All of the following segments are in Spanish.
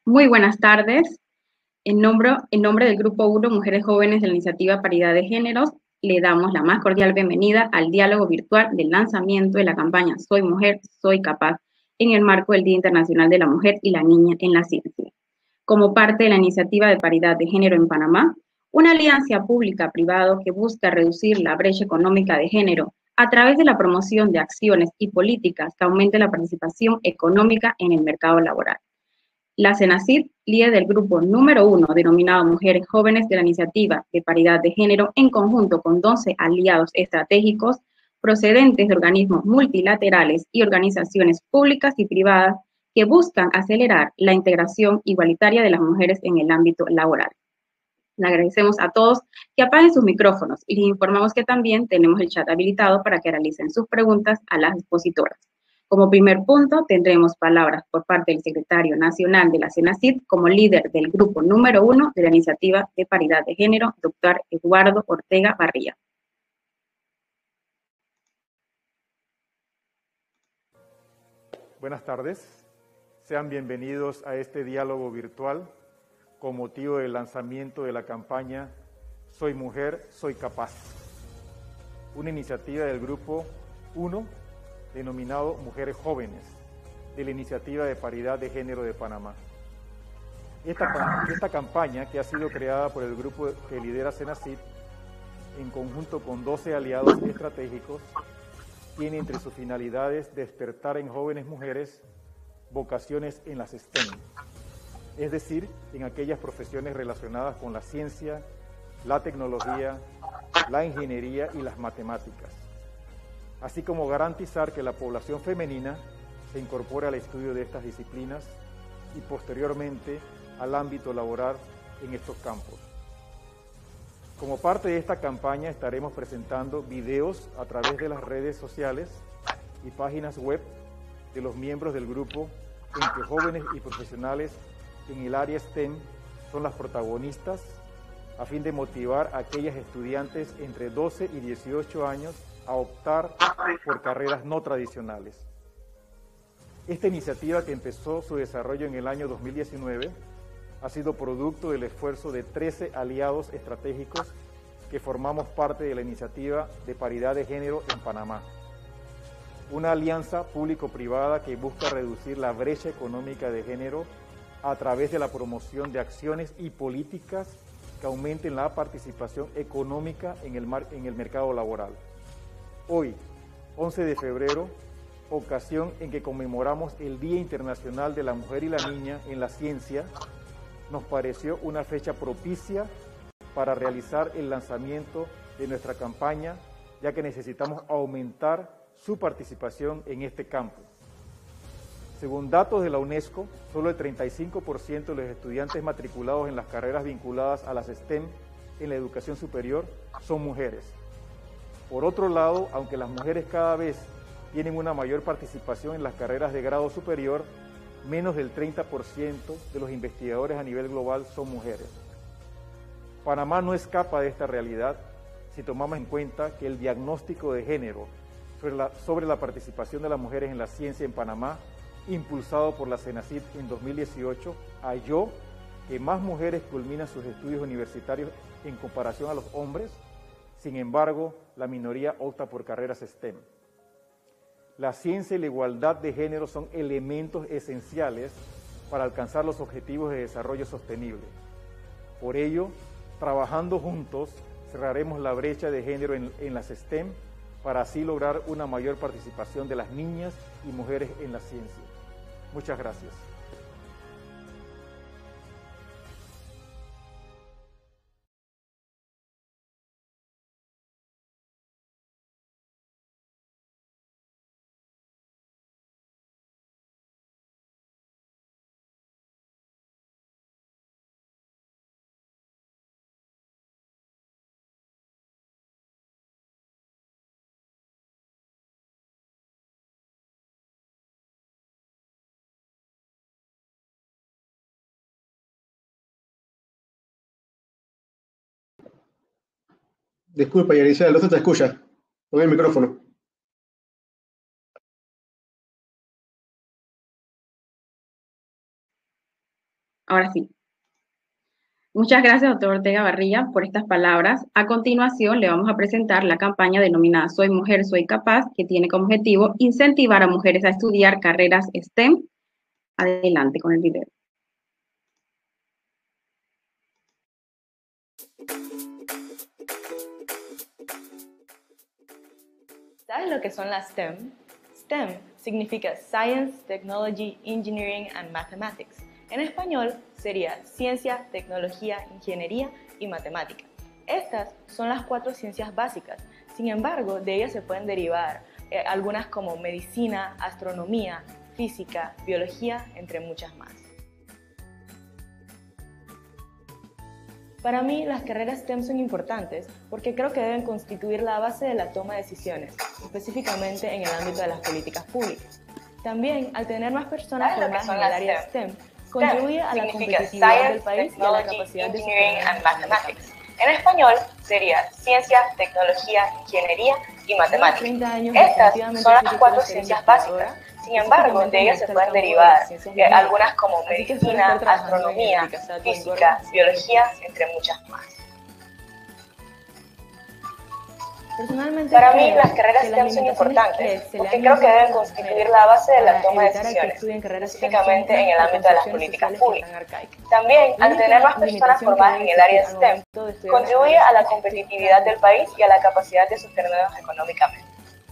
Muy buenas tardes. En nombre del Grupo 1 Mujeres Jóvenes de la Iniciativa Paridad de Géneros, le damos la más cordial bienvenida al diálogo virtual del lanzamiento de la campaña Soy Mujer, Soy Capaz, en el marco del Día Internacional de la Mujer y la Niña en la Ciencia. Como parte de la Iniciativa de Paridad de Género en Panamá, una alianza pública-privada que busca reducir la brecha económica de género a través de la promoción de acciones y políticas que aumenten la participación económica en el mercado laboral. La CENACID, líder del grupo número 1, denominado Mujeres Jóvenes de la Iniciativa de Paridad de Género, en conjunto con 12 aliados estratégicos procedentes de organismos multilaterales y organizaciones públicas y privadas que buscan acelerar la integración igualitaria de las mujeres en el ámbito laboral. Le agradecemos a todos que apaguen sus micrófonos y les informamos que también tenemos el chat habilitado para que realicen sus preguntas a las expositoras. Como primer punto, tendremos palabras por parte del secretario nacional de la CENACID como líder del grupo número 1 de la Iniciativa de Paridad de Género, doctor Eduardo Ortega Barría. Buenas tardes. Sean bienvenidos a este diálogo virtual con motivo del lanzamiento de la campaña Soy Mujer, Soy Capaz, una iniciativa del Grupo 1 denominado Mujeres Jóvenes, de la Iniciativa de Paridad de Género de Panamá. Esta campaña, que ha sido creada por el grupo que lidera CENACID, en conjunto con 12 aliados estratégicos, tiene entre sus finalidades despertar en jóvenes mujeres vocaciones en las STEM, es decir, en aquellas profesiones relacionadas con la ciencia, la tecnología, la ingeniería y las matemáticas, así como garantizar que la población femenina se incorpore al estudio de estas disciplinas y posteriormente al ámbito laboral en estos campos. Como parte de esta campaña estaremos presentando videos a través de las redes sociales y páginas web de los miembros del grupo en que jóvenes y profesionales en el área STEM son las protagonistas, a fin de motivar a aquellas estudiantes entre 12 y 18 años a optar por carreras no tradicionales. Esta iniciativa, que empezó su desarrollo en el año 2019, ha sido producto del esfuerzo de 13 aliados estratégicos que formamos parte de la Iniciativa de Paridad de Género en Panamá, una alianza público-privada que busca reducir la brecha económica de género a través de la promoción de acciones y políticas que aumenten la participación económica en el mercado laboral. Hoy, 11 de febrero, ocasión en que conmemoramos el Día Internacional de la Mujer y la Niña en la Ciencia, nos pareció una fecha propicia para realizar el lanzamiento de nuestra campaña, ya que necesitamos aumentar su participación en este campo. Según datos de la UNESCO, solo el 35% de los estudiantes matriculados en las carreras vinculadas a las STEM en la educación superior son mujeres. Por otro lado, aunque las mujeres cada vez tienen una mayor participación en las carreras de grado superior, menos del 30% de los investigadores a nivel global son mujeres. Panamá no escapa de esta realidad si tomamos en cuenta que el diagnóstico de género sobre la participación de las mujeres en la ciencia en Panamá, impulsado por la CENACID en 2018, halló que más mujeres culminan sus estudios universitarios en comparación a los hombres. Sin embargo, la minoría opta por carreras STEM. La ciencia y la igualdad de género son elementos esenciales para alcanzar los objetivos de desarrollo sostenible. Por ello, trabajando juntos, cerraremos la brecha de género en las STEM para así lograr una mayor participación de las niñas y mujeres en la ciencia. Muchas gracias. Disculpa, Yaricela, no se te escucha. Pon el micrófono. Ahora sí. Muchas gracias, doctor Ortega Barría, por estas palabras. A continuación, le vamos a presentar la campaña denominada Soy Mujer, Soy Capaz, que tiene como objetivo incentivar a mujeres a estudiar carreras STEM. Adelante con el video. ¿Sabes lo que son las STEM? STEM significa Science, Technology, Engineering and Mathematics. En español sería Ciencia, Tecnología, Ingeniería y Matemática. Estas son las 4 ciencias básicas. Sin embargo, de ellas se pueden derivar algunas como medicina, astronomía, física, biología, entre muchas más. Para mí, las carreras STEM son importantes porque creo que deben constituir la base de la toma de decisiones, específicamente en el ámbito de las políticas públicas. También, al tener más personas formadas en el área STEM, contribuye a la competitividad del país y a la capacidad de sostener. En español sería Ciencia, Tecnología, Ingeniería y Matemáticas. Estas son las 4 ciencias básicas. Sin embargo, de ellas se pueden derivar algunas como medicina, astronomía, física, biología, entre muchas más. Para mí, las carreras STEM son importantes porque creo que deben constituir la base de la toma de decisiones, específicamente en el ámbito de las políticas públicas. También, al tener más personas formadas en el área STEM, contribuye a la competitividad del país y a la capacidad de sostenernos económicamente.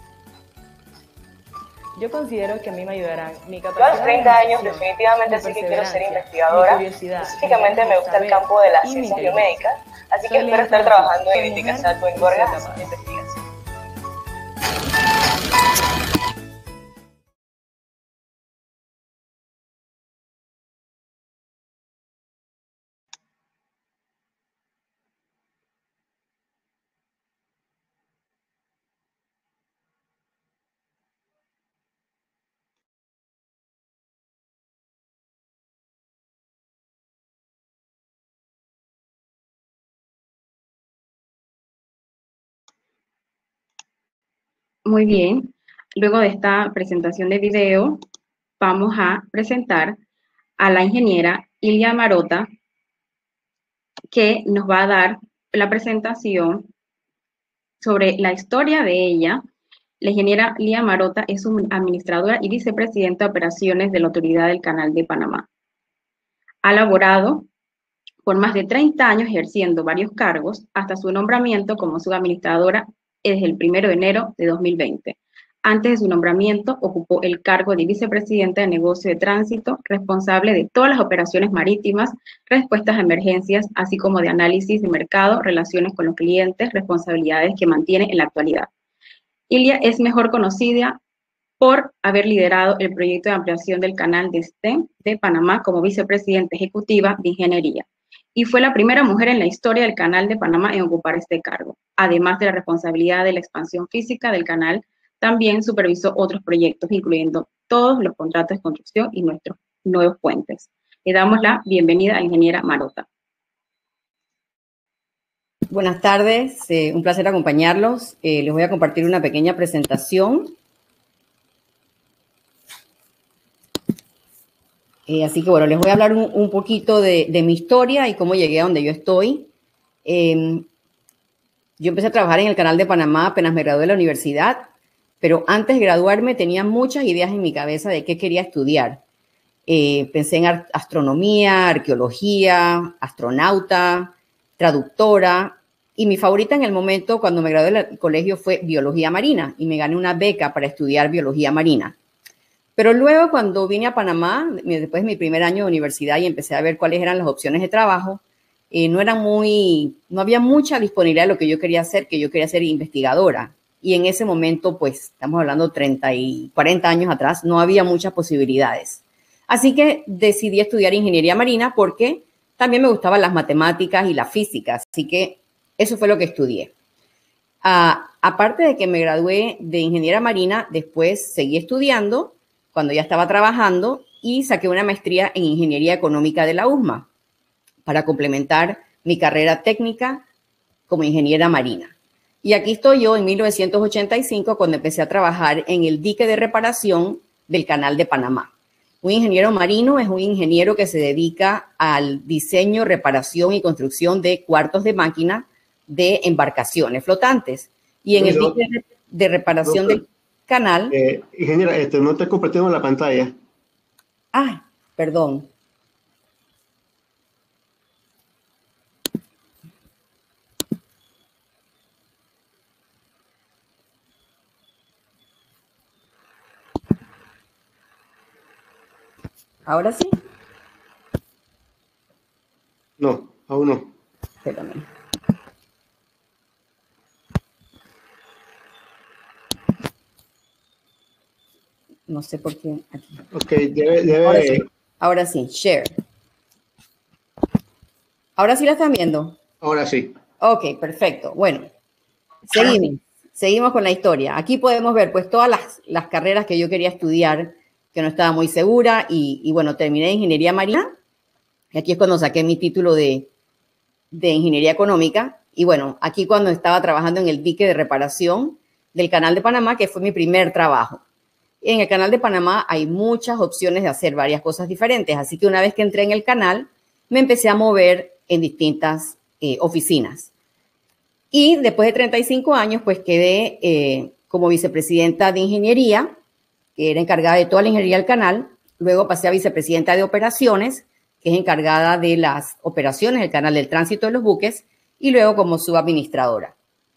Yo considero que a mí me ayudarán mi Yo a capacidad los 30 años definitivamente sí que quiero ser investigadora. Específicamente me gusta el campo de las ciencias biomédicas, así que espero estar trabajando en Ética Salto en Gorgas haciendo investigación. Muy bien. Luego de esta presentación de video, vamos a presentar a la ingeniera Ilia Marota, que nos va a dar la presentación sobre la historia de ella. La ingeniera Ilia Marota es administradora y vicepresidenta de operaciones de la Autoridad del Canal de Panamá. Ha laborado por más de 30 años ejerciendo varios cargos hasta su nombramiento como subadministradora desde el 1 de enero de 2020. Antes de su nombramiento, ocupó el cargo de vicepresidenta de negocio de tránsito, responsable de todas las operaciones marítimas, respuestas a emergencias, así como de análisis de mercado, relaciones con los clientes, responsabilidades que mantiene en la actualidad. Ilia es mejor conocida por haber liderado el proyecto de ampliación del canal de STEM de Panamá como vicepresidenta ejecutiva de ingeniería, y fue la primera mujer en la historia del Canal de Panamá en ocupar este cargo. Además de la responsabilidad de la expansión física del canal, también supervisó otros proyectos, incluyendo todos los contratos de construcción y nuestros nuevos puentes. Le damos la bienvenida a la ingeniera Marota. Buenas tardes, un placer acompañarlos. Les voy a compartir una pequeña presentación. Así que bueno, les voy a hablar un poquito de mi historia y cómo llegué a donde yo estoy. Yo empecé a trabajar en el Canal de Panamá apenas me gradué de la universidad, pero antes de graduarme tenía muchas ideas en mi cabeza de qué quería estudiar. Pensé en astronomía, arqueología, astronauta, traductora, y mi favorita en el momento cuando me gradué del colegio fue biología marina y me gané una beca para estudiar biología marina. Pero luego cuando vine a Panamá, después de mi primer año de universidad y empecé a ver cuáles eran las opciones de trabajo, no había mucha disponibilidad de lo que yo quería hacer, que yo quería ser investigadora. Y en ese momento, pues, estamos hablando 30 y 40 años atrás, no había muchas posibilidades. Así que decidí estudiar ingeniería marina porque también me gustaban las matemáticas y la física. Así que eso fue lo que estudié. Aparte de que me gradué de ingeniería marina, después seguí estudiando cuando ya estaba trabajando y saqué una maestría en ingeniería económica de la USMA para complementar mi carrera técnica como ingeniera marina. Y aquí estoy yo en 1985 cuando empecé a trabajar en el dique de reparación del Canal de Panamá. Un ingeniero marino es un ingeniero que se dedica al diseño, reparación y construcción de cuartos de máquina de embarcaciones flotantes. Y en el dique de reparación del canal... ingeniera, no está compartiendo la pantalla. Ah, perdón. ¿Ahora sí? No, aún no. Espérame. No sé por qué aquí. Ok, debe... Ahora sí, share. ¿Ahora sí la están viendo? Ahora sí. Ok, perfecto. Bueno, seguimos con la historia. Aquí podemos ver pues todas las carreras que yo quería estudiar, que no estaba muy segura, y bueno, terminé ingeniería marina, y aquí es cuando saqué mi título de ingeniería económica, y bueno, aquí cuando estaba trabajando en el dique de reparación del Canal de Panamá, que fue mi primer trabajo. En el Canal de Panamá hay muchas opciones de hacer varias cosas diferentes, así que una vez que entré en el canal, me empecé a mover en distintas oficinas. Y después de 35 años, pues quedé como vicepresidenta de ingeniería, que era encargada de toda la ingeniería del canal. Luego pasé a vicepresidenta de operaciones, que es encargada de las operaciones del canal del tránsito de los buques, y luego como subadministradora.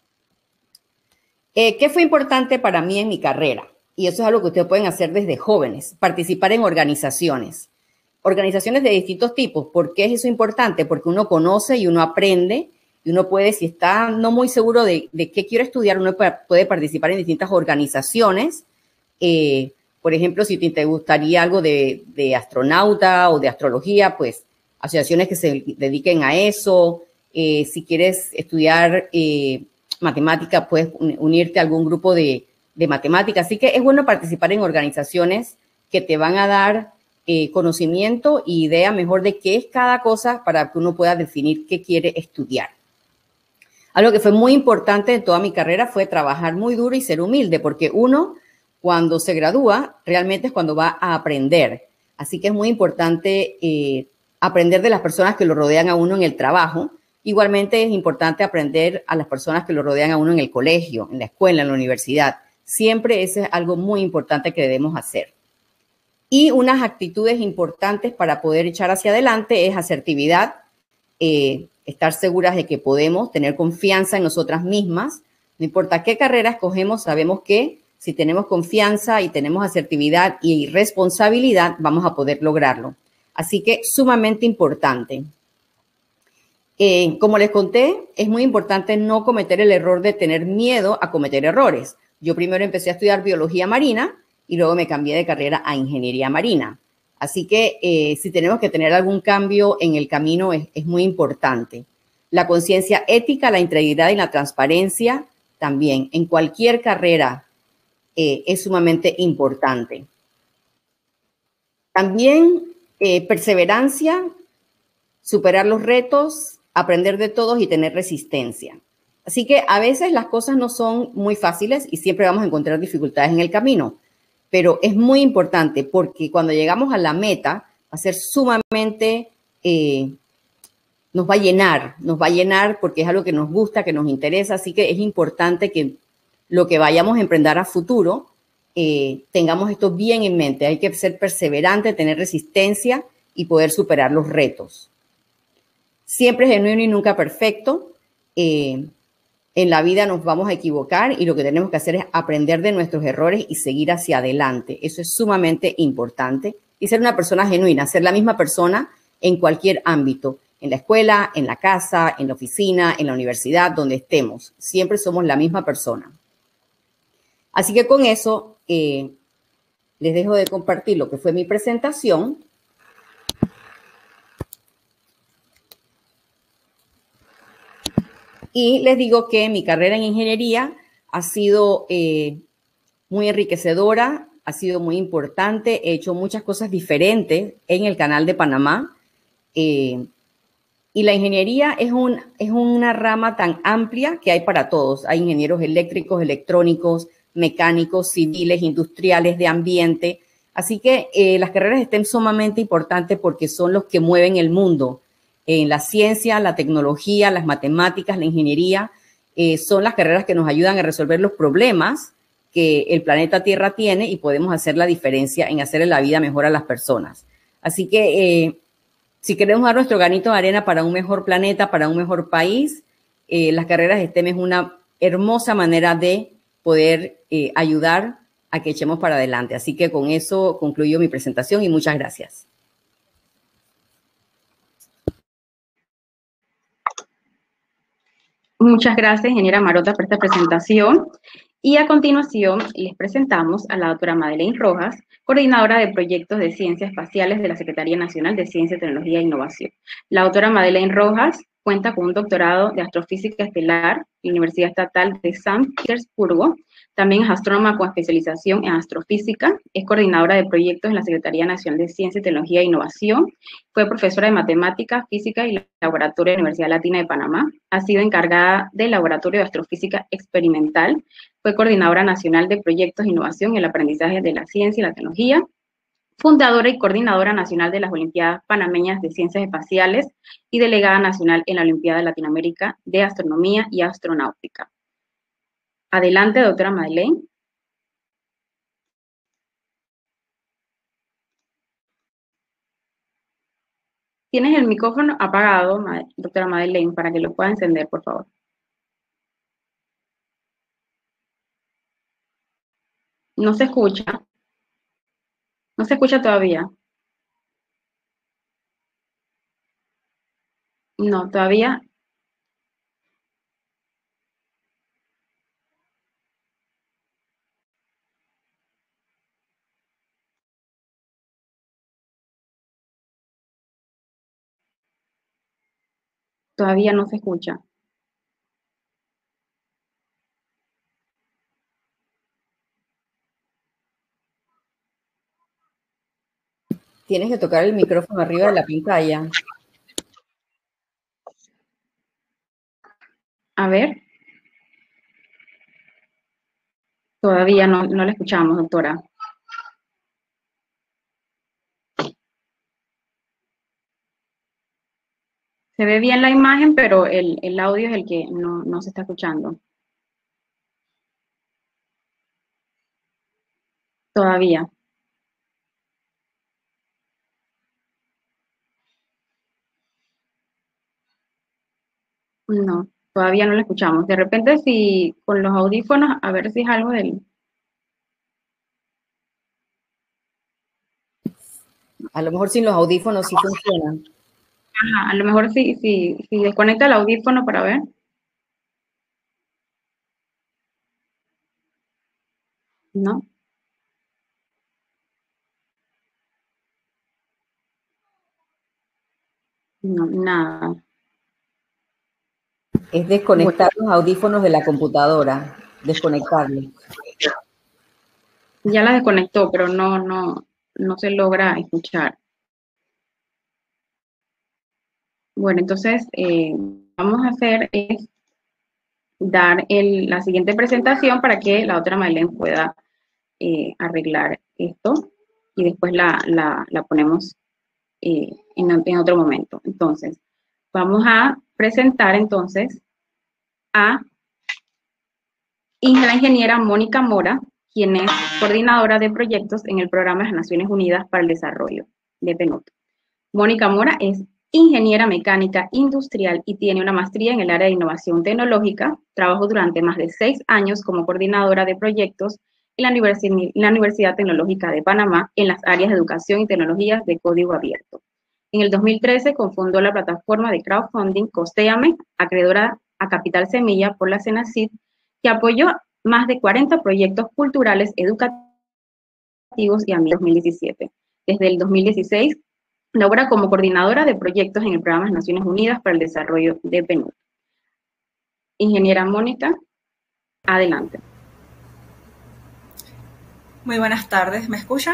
¿Qué fue importante para mí en mi carrera? Y eso es algo que ustedes pueden hacer desde jóvenes, participar en organizaciones de distintos tipos. ¿Por qué es eso importante? Porque uno conoce y uno aprende, y uno puede, si está no muy seguro de qué quiere estudiar, uno puede participar en distintas organizaciones. Por ejemplo, si te gustaría algo de astronauta o de astrología, pues asociaciones que se dediquen a eso. Si quieres estudiar matemática, puedes unirte a algún grupo de matemáticas. Así que es bueno participar en organizaciones que te van a dar conocimiento e idea mejor de qué es cada cosa para que uno pueda definir qué quiere estudiar. Algo que fue muy importante en toda mi carrera fue trabajar muy duro y ser humilde, porque uno, cuando se gradúa, realmente es cuando va a aprender. Así que es muy importante aprender de las personas que lo rodean a uno en el trabajo. Igualmente es importante aprender a las personas que lo rodean a uno en el colegio, en la escuela, en la universidad. Siempre eso es algo muy importante que debemos hacer. Y unas actitudes importantes para poder echar hacia adelante es asertividad, estar seguras de que podemos, tener confianza en nosotras mismas. No importa qué carrera escogemos, sabemos que si tenemos confianza y tenemos asertividad y responsabilidad, vamos a poder lograrlo. Así que sumamente importante. Como les conté, es muy importante no cometer el error de tener miedo a cometer errores. Yo primero empecé a estudiar biología marina y luego me cambié de carrera a ingeniería marina. Así que si tenemos que tener algún cambio en el camino es muy importante. La conciencia ética, la integridad y la transparencia también en cualquier carrera es sumamente importante. También perseverancia, superar los retos, aprender de todos y tener resistencia. Así que a veces las cosas no son muy fáciles y siempre vamos a encontrar dificultades en el camino, pero es muy importante porque cuando llegamos a la meta va a ser sumamente, nos va a llenar porque es algo que nos gusta, que nos interesa, así que es importante que lo que vayamos a emprender a futuro, tengamos esto bien en mente. Hay que ser perseverante, tener resistencia y poder superar los retos. Siempre genuino y nunca perfecto. En la vida nos vamos a equivocar y lo que tenemos que hacer es aprender de nuestros errores y seguir hacia adelante. Eso es sumamente importante. Y ser una persona genuina, ser la misma persona en cualquier ámbito, en la escuela, en la casa, en la oficina, en la universidad, donde estemos. Siempre somos la misma persona. Así que con eso les dejo de compartir lo que fue mi presentación. Y les digo que mi carrera en ingeniería ha sido muy enriquecedora, ha sido muy importante. He hecho muchas cosas diferentes en el Canal de Panamá. Y la ingeniería es una rama tan amplia que hay para todos. Hay ingenieros eléctricos, electrónicos, mecánicos, civiles, industriales, de ambiente. Así que las carreras STEM son sumamente importantes porque son los que mueven el mundo. En la ciencia, la tecnología, las matemáticas, la ingeniería, son las carreras que nos ayudan a resolver los problemas que el planeta Tierra tiene y podemos hacer la diferencia en hacerle la vida mejor a las personas. Así que si queremos dar nuestro granito de arena para un mejor planeta, para un mejor país, las carreras STEM es una hermosa manera de poder ayudar a que echemos para adelante. Así que con eso concluyo mi presentación y muchas gracias. Muchas gracias, ingeniera Marota, por esta presentación. Y a continuación les presentamos a la doctora Madeleine Rojas, coordinadora de proyectos de ciencias espaciales de la Secretaría Nacional de Ciencia, Tecnología e Innovación. La doctora Madeleine Rojas cuenta con un doctorado de astrofísica estelar en la Universidad Estatal de San Petersburgo. También es astrónoma con especialización en astrofísica, es coordinadora de proyectos en la Secretaría Nacional de Ciencia, Tecnología e Innovación, fue profesora de matemáticas, física y laboratorio de la Universidad Latina de Panamá, ha sido encargada del Laboratorio de Astrofísica Experimental, fue coordinadora nacional de proyectos de innovación en el aprendizaje de la ciencia y la tecnología, fundadora y coordinadora nacional de las Olimpiadas Panameñas de Ciencias Espaciales y delegada nacional en la Olimpiada de Latinoamérica de Astronomía y Astronáutica. Adelante, doctora Madeleine. Tienes el micrófono apagado, doctora Madeleine, para que lo pueda encender, por favor. No se escucha. No se escucha todavía. No, todavía. Todavía no se escucha. Tienes que tocar el micrófono arriba de la pantalla. A ver. Todavía no la escuchamos, doctora. Se ve bien la imagen, pero el audio es el que no se está escuchando. Todavía. No, todavía no la escuchamos. De repente, si con los audífonos, a ver si es algo del... A lo mejor sin los audífonos sí funcionan. Ajá, a lo mejor si desconecta el audífono para ver. No. No, nada. Es desconectar los audífonos de la computadora, desconectarlos. Ya la desconectó, pero no se logra escuchar. Bueno, entonces vamos a hacer es dar la siguiente presentación para que la otra Madeleine pueda arreglar esto y después la ponemos en otro momento. Entonces, vamos a presentar entonces a la ingeniera Mónica Mora, quien es coordinadora de proyectos en el Programa de las Naciones Unidas para el Desarrollo de PNUD. Mónica Mora es ingeniera mecánica industrial y tiene una maestría en el área de innovación tecnológica. Trabajó durante más de 6 años como coordinadora de proyectos en la Universidad Tecnológica de Panamá en las áreas de educación y tecnologías de código abierto. En el 2013 cofundó la plataforma de crowdfunding Costéame, acreedora a Capital Semilla por la CENACID, que apoyó más de 40 proyectos culturales, educativos y amigos en 2017. Desde el 2016 labora como coordinadora de proyectos en el Programa de las Naciones Unidas para el Desarrollo de PNUD. Ingeniera Mónica, adelante. Muy buenas tardes, ¿me escuchan?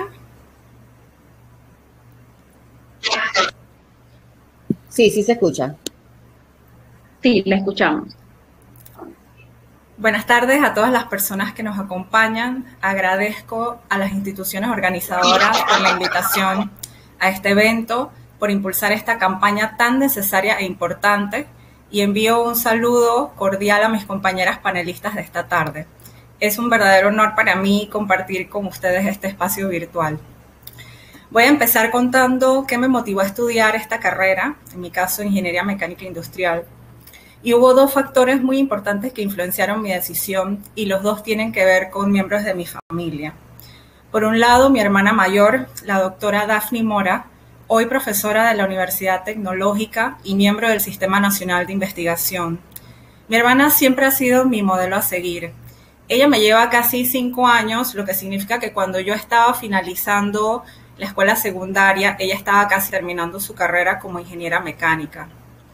Sí, sí se escucha. Sí, la escuchamos. Buenas tardes a todas las personas que nos acompañan. Agradezco a las instituciones organizadoras por la invitación a este evento, por impulsar esta campaña tan necesaria e importante, y envío un saludo cordial a mis compañeras panelistas de esta tarde. Es un verdadero honor para mí compartir con ustedes este espacio virtual. Voy a empezar contando qué me motivó a estudiar esta carrera, en mi caso Ingeniería Mecánica Industrial. Y hubo dos factores muy importantes que influenciaron mi decisión, y los dos tienen que ver con miembros de mi familia. Por un lado, mi hermana mayor, la doctora Daphne Mora, hoy profesora de la Universidad Tecnológica y miembro del Sistema Nacional de Investigación. Mi hermana siempre ha sido mi modelo a seguir. Ella me lleva casi 5 años, lo que significa que cuando yo estaba finalizando la escuela secundaria, ella estaba casi terminando su carrera como ingeniera mecánica.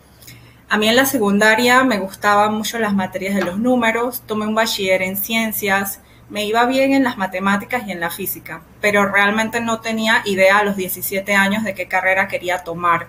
A mí en la secundaria me gustaban mucho las materias de los números, tomé un bachiller en ciencias, me iba bien en las matemáticas y en la física, pero realmente no tenía idea a los 17 años de qué carrera quería tomar.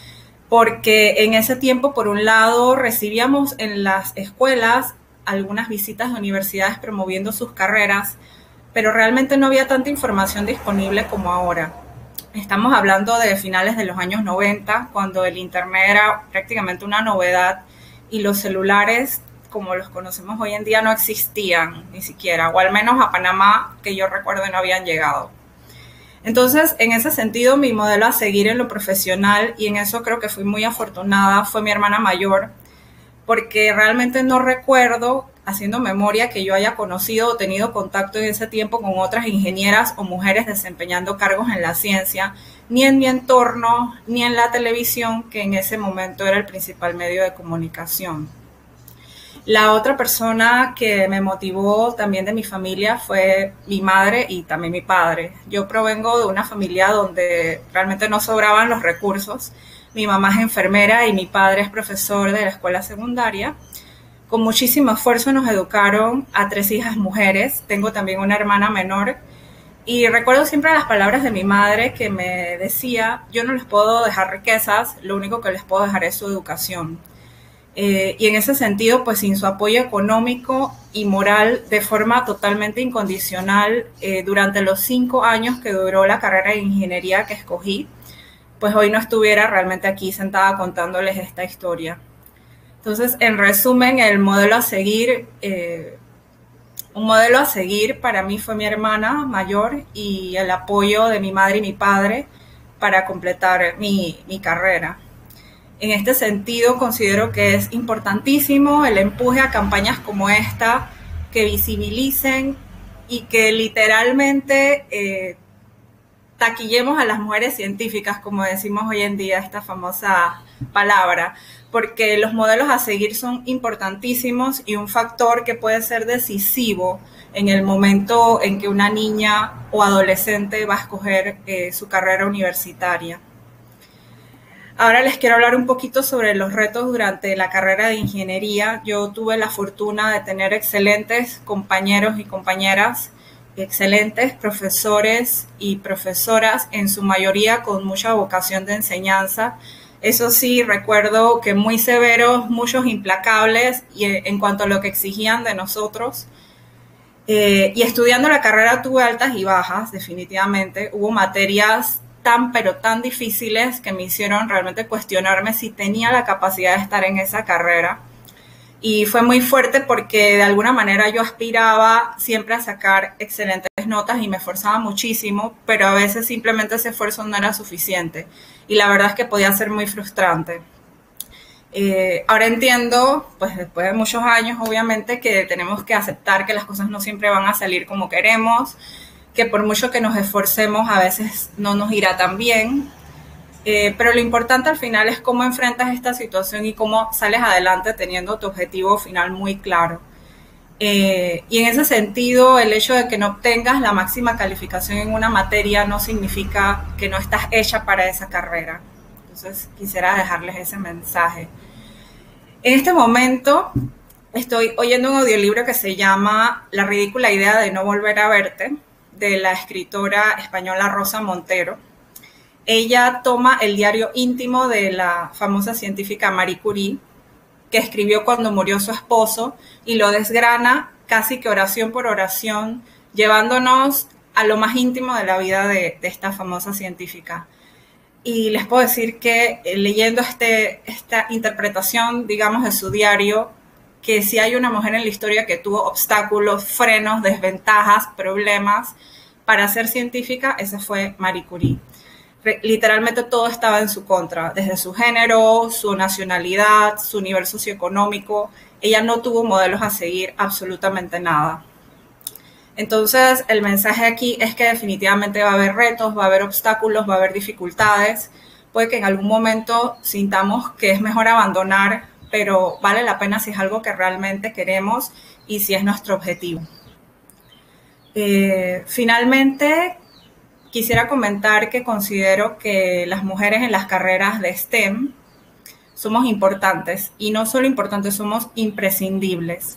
Porque en ese tiempo, por un lado, recibíamos en las escuelas algunas visitas de universidades promoviendo sus carreras, pero realmente no había tanta información disponible como ahora. Estamos hablando de finales de los años 90, cuando el internet era prácticamente una novedad y los celulares, como los conocemos hoy en día, no existían ni siquiera, o al menos a Panamá, que yo recuerdo, no habían llegado. Entonces, en ese sentido, mi modelo a seguir en lo profesional, y en eso creo que fui muy afortunada, fue mi hermana mayor, porque realmente no recuerdo, haciendo memoria, que yo haya conocido o tenido contacto en ese tiempo con otras ingenieras o mujeres desempeñando cargos en la ciencia, ni en mi entorno, ni en la televisión, que en ese momento era el principal medio de comunicación. La otra persona que me motivó también de mi familia fue mi madre y también mi padre. Yo provengo de una familia donde realmente no sobraban los recursos. Mi mamá es enfermera y mi padre es profesor de la escuela secundaria. Con muchísimo esfuerzo nos educaron a 3 hijas mujeres. Tengo también una hermana menor. Y recuerdo siempre las palabras de mi madre, que me decía: yo no les puedo dejar riquezas, lo único que les puedo dejar es su educación. Y en ese sentido, pues sin su apoyo económico y moral de forma totalmente incondicional, durante los 5 años que duró la carrera de ingeniería que escogí, pues hoy no estuviera realmente aquí sentada contándoles esta historia. Entonces, en resumen, el modelo a seguir, un modelo a seguir para mí fue mi hermana mayor y el apoyo de mi madre y mi padre para completar mi carrera. En este sentido, considero que es importantísimo el empuje a campañas como esta, que visibilicen y que literalmente taquillemos a las mujeres científicas, como decimos hoy en día, esta famosa palabra, porque los modelos a seguir son importantísimos y un factor que puede ser decisivo en el momento en que una niña o adolescente va a escoger su carrera universitaria. Ahora les quiero hablar un poquito sobre los retos durante la carrera de ingeniería. Yo tuve la fortuna de tener excelentes compañeros y compañeras, excelentes profesores y profesoras, en su mayoría con mucha vocación de enseñanza. Eso sí, recuerdo que muy severos, muchos implacables y en cuanto a lo que exigían de nosotros. Y estudiando la carrera tuve altas y bajas, definitivamente. Hubo materias pero tan difíciles que me hicieron realmente cuestionarme si tenía la capacidad de estar en esa carrera. Y fue muy fuerte porque de alguna manera yo aspiraba siempre a sacar excelentes notas y me esforzaba muchísimo, pero a veces simplemente ese esfuerzo no era suficiente. Y la verdad es que podía ser muy frustrante. Ahora entiendo, pues después de muchos años, obviamente, que tenemos que aceptar que las cosas no siempre van a salir como queremos, que por mucho que nos esforcemos a veces no nos irá tan bien, pero lo importante al final es cómo enfrentas esta situación y cómo sales adelante teniendo tu objetivo final muy claro. Y en ese sentido, el hecho de que no obtengas la máxima calificación en una materia no significa que no estás hecha para esa carrera. Entonces quisiera dejarles ese mensaje. En este momento estoy oyendo un audiolibro que se llama La ridícula idea de no volver a verte, de la escritora española Rosa Montero. Ella toma el diario íntimo de la famosa científica Marie Curie, que escribió cuando murió su esposo y lo desgrana casi que oración por oración, llevándonos a lo más íntimo de la vida de esta famosa científica. Y les puedo decir que leyendo esta interpretación, digamos, de su diario, que si hay una mujer en la historia que tuvo obstáculos, frenos, desventajas, problemas para ser científica, esa fue Marie Curie. Literalmente todo estaba en su contra, desde su género, su nacionalidad, su nivel socioeconómico. Ella no tuvo modelos a seguir, absolutamente nada. Entonces, el mensaje aquí es que definitivamente va a haber retos, va a haber obstáculos, va a haber dificultades. Puede que en algún momento sintamos que es mejor abandonar, pero vale la pena si es algo que realmente queremos y si es nuestro objetivo. Finalmente, quisiera comentar que considero que las mujeres en las carreras de STEM somos importantes, y no solo importantes, somos imprescindibles.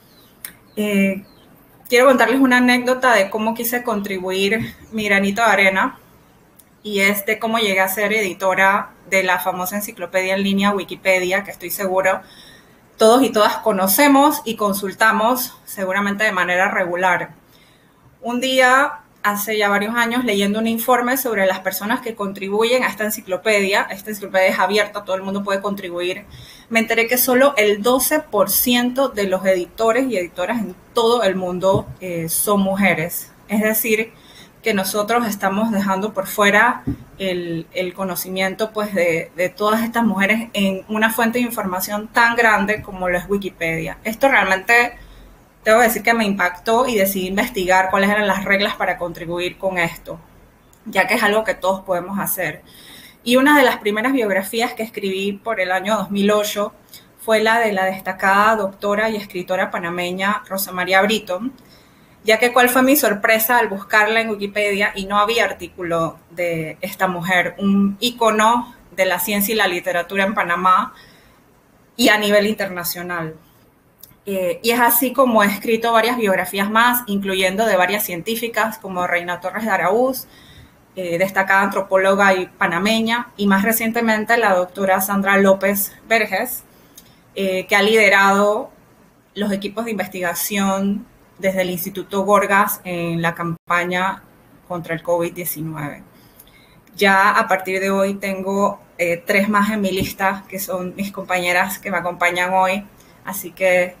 Quiero contarles una anécdota de cómo quise contribuir mi granito de arena, y es de cómo llegué a ser editora de la famosa enciclopedia en línea Wikipedia, que estoy seguro todos y todas conocemos y consultamos seguramente de manera regular. Un día, hace ya varios años, leyendo un informe sobre las personas que contribuyen a esta enciclopedia es abierta, todo el mundo puede contribuir, me enteré que solo el 12% de los editores y editoras en todo el mundo son mujeres. Es decir, que nosotros estamos dejando por fuera el conocimiento pues, de todas estas mujeres en una fuente de información tan grande como lo es Wikipedia. Esto realmente, tengo que decir que me impactó y decidí investigar cuáles eran las reglas para contribuir con esto, ya que es algo que todos podemos hacer. Y una de las primeras biografías que escribí por el año 2008 fue la de la destacada doctora y escritora panameña Rosa María Brito, ya que cuál fue mi sorpresa al buscarla en Wikipedia y no había artículo de esta mujer, un ícono de la ciencia y la literatura en Panamá y a nivel internacional. Y es así como he escrito varias biografías más, incluyendo de varias científicas como Reina Torres de Araúz, destacada antropóloga y panameña, y más recientemente la doctora Sandra López Verges, que ha liderado los equipos de investigación desde el Instituto Gorgas en la campaña contra el COVID-19. Ya a partir de hoy tengo 3 más en mi lista, que son mis compañeras que me acompañan hoy, así que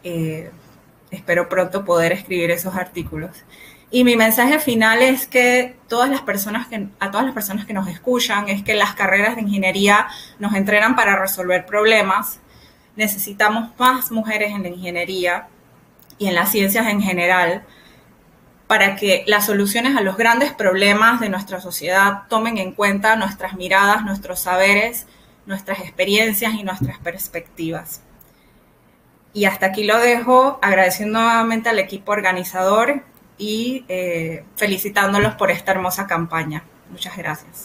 espero pronto poder escribir esos artículos. Y mi mensaje final es que a todas las personas que nos escuchan, es que las carreras de ingeniería nos entrenan para resolver problemas. Necesitamos más mujeres en la ingeniería y en las ciencias en general para que las soluciones a los grandes problemas de nuestra sociedad tomen en cuenta nuestras miradas, nuestros saberes, nuestras experiencias y nuestras perspectivas. Y hasta aquí lo dejo, agradeciendo nuevamente al equipo organizador y felicitándolos por esta hermosa campaña. Muchas gracias.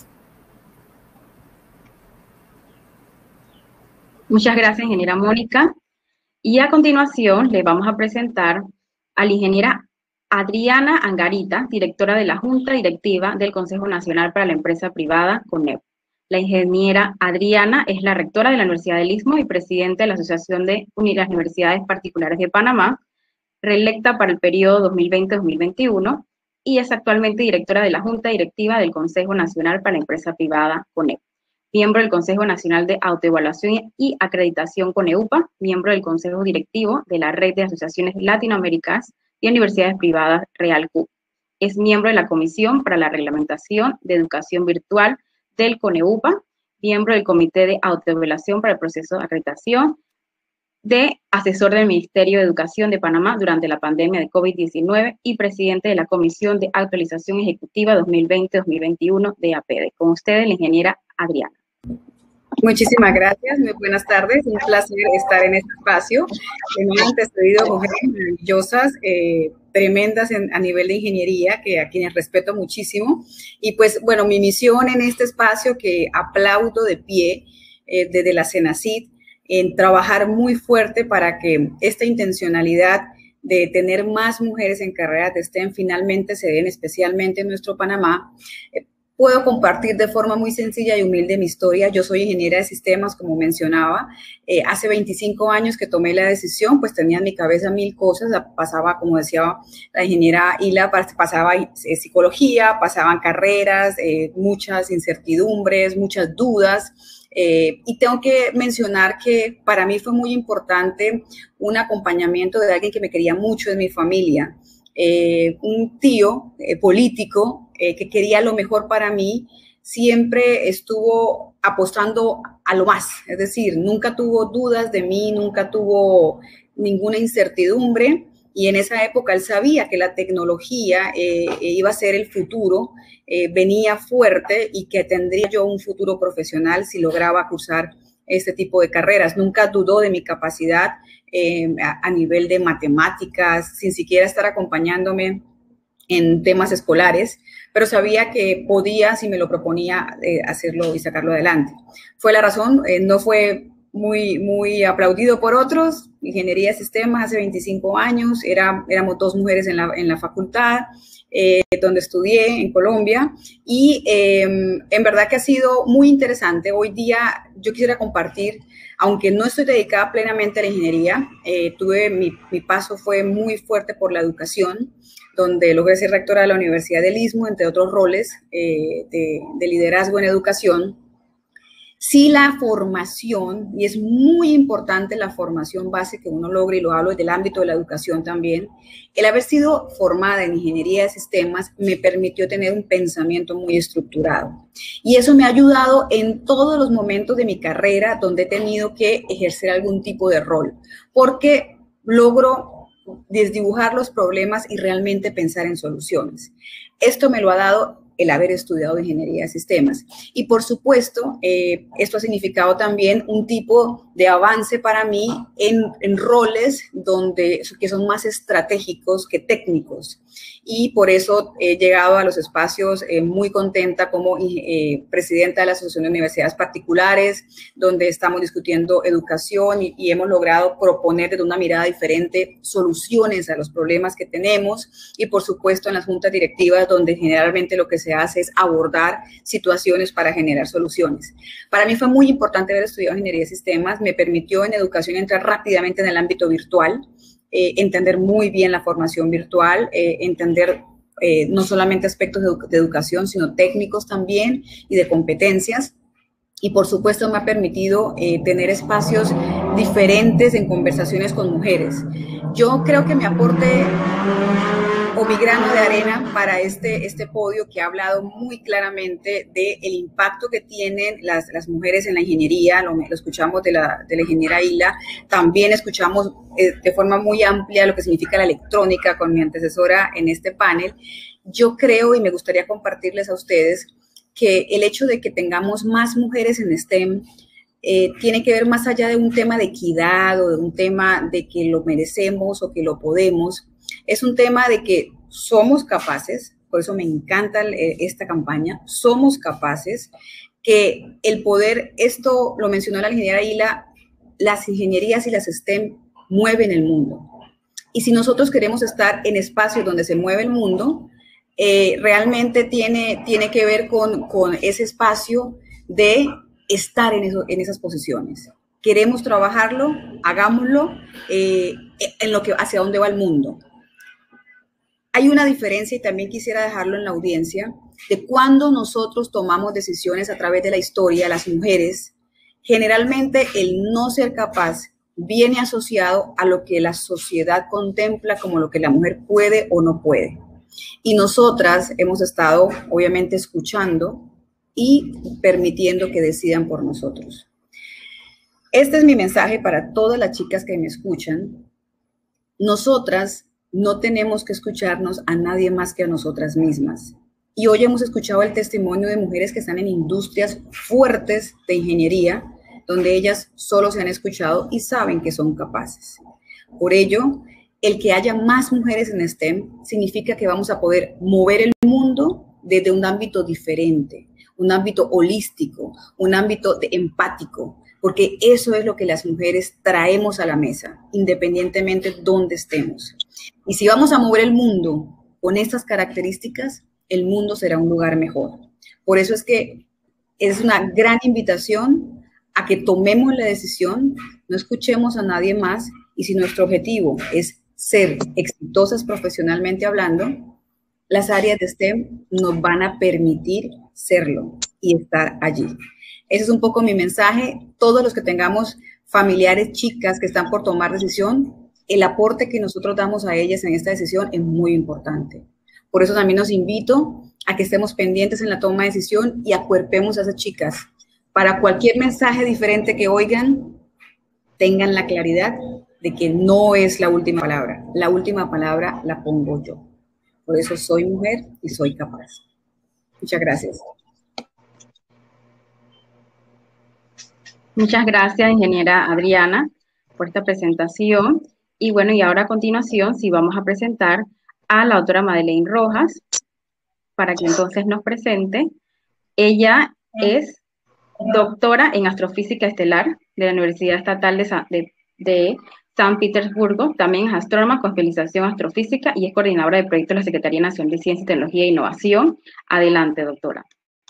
Muchas gracias, ingeniera Mónica. Y a continuación les vamos a presentar a la ingeniera Adriana Angarita, directora de la Junta Directiva del Consejo Nacional para la Empresa Privada, CONEP. La ingeniera Adriana es la rectora de la Universidad del Istmo y presidenta de la Asociación de las Universidades Particulares de Panamá, reelecta para el periodo 2020-2021, y es actualmente directora de la Junta Directiva del Consejo Nacional para la Empresa Privada, CONEP. Miembro del Consejo Nacional de Autoevaluación y Acreditación CONEUPA, miembro del Consejo Directivo de la Red de Asociaciones Latinoamericanas y Universidades Privadas REALCUP. Es miembro de la Comisión para la Reglamentación de Educación Virtual del CONEUPA, miembro del Comité de Autoevaluación para el Proceso de Acreditación, de asesor del Ministerio de Educación de Panamá durante la pandemia de COVID-19 y presidente de la Comisión de Actualización Ejecutiva 2020-2021 de APEDE. Con ustedes, la ingeniera Adriana. Muchísimas gracias, muy buenas tardes, un placer estar en este espacio. Me han antecedido mujeres maravillosas, tremendas a nivel de ingeniería, a quienes respeto muchísimo. Y pues, bueno, mi misión en este espacio, que aplaudo de pie desde la CENACIT, en trabajar muy fuerte para que esta intencionalidad de tener más mujeres en carreras de STEM finalmente se den, especialmente en nuestro Panamá, puedo compartir de forma muy sencilla y humilde mi historia. Yo soy ingeniera de sistemas, como mencionaba. Hace 25 años que tomé la decisión, pues tenía en mi cabeza mil cosas. Pasaba, como decía la ingeniera Hila, pasaba psicología, pasaban carreras, muchas incertidumbres, muchas dudas. Y tengo que mencionar que para mí fue muy importante un acompañamiento de alguien que me quería mucho en mi familia. Un tío político que quería lo mejor para mí, siempre estuvo apostando a lo más, es decir, nunca tuvo dudas de mí, nunca tuvo ninguna incertidumbre, y en esa época él sabía que la tecnología iba a ser el futuro, venía fuerte y que tendría yo un futuro profesional si lograba cursar este tipo de carreras. Nunca dudó de mi capacidad a nivel de matemáticas, sin siquiera estar acompañándome en temas escolares, pero sabía que podía, si me lo proponía, hacerlo y sacarlo adelante. Fue la razón, no fue muy aplaudido por otros. Ingeniería de sistemas hace 25 años, éramos 2 mujeres en la facultad, donde estudié en Colombia, y en verdad que ha sido muy interesante. Hoy día yo quisiera compartir, aunque no estoy dedicada plenamente a la ingeniería, mi paso fue muy fuerte por la educación, donde logré ser rectora de la Universidad del Istmo, entre otros roles de liderazgo en educación. Sí, la formación, y es muy importante la formación base que uno logre, y lo hablo desde el ámbito de la educación también. El haber sido formada en ingeniería de sistemas me permitió tener un pensamiento muy estructurado. Y eso me ha ayudado en todos los momentos de mi carrera donde he tenido que ejercer algún tipo de rol, porque logro desdibujar los problemas y realmente pensar en soluciones. Esto me lo ha dado el haber estudiado ingeniería de sistemas. Y por supuesto, esto ha significado también un tipo de avance para mí en roles que son más estratégicos que técnicos. Y por eso he llegado a los espacios muy contenta como presidenta de la Asociación de Universidades Particulares, donde estamos discutiendo educación y hemos logrado proponer desde una mirada diferente soluciones a los problemas que tenemos. Y por supuesto en las juntas directivas, donde generalmente lo que se hace es abordar situaciones para generar soluciones. Para mí fue muy importante haber estudiado ingeniería de sistemas. Me permitió en educación entrar rápidamente en el ámbito virtual, entender muy bien la formación virtual, entender no solamente aspectos de educación, sino técnicos también y de competencias. Y por supuesto me ha permitido tener espacios diferentes en conversaciones con mujeres. Yo creo que mi aporte o mi grano de arena para este podio, que ha hablado muy claramente del impacto que tienen las mujeres en la ingeniería, lo escuchamos de la ingeniera Hila, también escuchamos de forma muy amplia lo que significa la electrónica con mi antecesora en este panel. Yo creo, y me gustaría compartirles a ustedes, que el hecho de que tengamos más mujeres en STEM tiene que ver más allá de un tema de equidad o de un tema de que lo merecemos o que lo podemos. Es un tema de que somos capaces, por eso me encanta esta campaña, somos capaces, que el poder, esto lo mencionó la ingeniera Hila, las ingenierías y las STEM mueven el mundo. Y si nosotros queremos estar en espacios donde se mueve el mundo, realmente tiene que ver con ese espacio de estar en esas posiciones. Queremos trabajarlo, hagámoslo hacia dónde va el mundo. Hay una diferencia, y también quisiera dejarlo en la audiencia, de cuando nosotros tomamos decisiones a través de la historia, las mujeres, generalmente el no ser capaz viene asociado a lo que la sociedad contempla como lo que la mujer puede o no puede. Y nosotras hemos estado, obviamente, escuchando y permitiendo que decidan por nosotros. Este es mi mensaje para todas las chicas que me escuchan. Nosotras no tenemos que escucharnos a nadie más que a nosotras mismas. Y hoy hemos escuchado el testimonio de mujeres que están en industrias fuertes de ingeniería, donde ellas solo se han escuchado y saben que son capaces. Por ello, el que haya más mujeres en STEM significa que vamos a poder mover el mundo desde un ámbito diferente, un ámbito holístico, un ámbito empático, porque eso es lo que las mujeres traemos a la mesa, independientemente de dónde estemos. Y si vamos a mover el mundo con estas características, el mundo será un lugar mejor. Por eso es que es una gran invitación a que tomemos la decisión, no escuchemos a nadie más, y si nuestro objetivo es ser exitosas profesionalmente hablando, las áreas de STEM nos van a permitir serlo y estar allí. Ese es un poco mi mensaje. Todos los que tengamos familiares, chicas que están por tomar decisión, el aporte que nosotros damos a ellas en esta decisión es muy importante. Por eso también los invito a que estemos pendientes en la toma de decisión y acuerpemos a esas chicas. Para cualquier mensaje diferente que oigan, tengan la claridad de que no es la última palabra. La última palabra la pongo yo. Por eso soy mujer y soy capaz. Muchas gracias. Muchas gracias, ingeniera Adriana, por esta presentación. Y bueno, y ahora a continuación sí vamos a presentar a la doctora Madeleine Rojas para que entonces nos presente. Ella es doctora en astrofísica estelar de la Universidad Estatal de San Petersburgo. También es astrónoma con especialización en astrofísica y es coordinadora de proyectos de la Secretaría Nacional de Ciencia, Tecnología e Innovación. Adelante, doctora.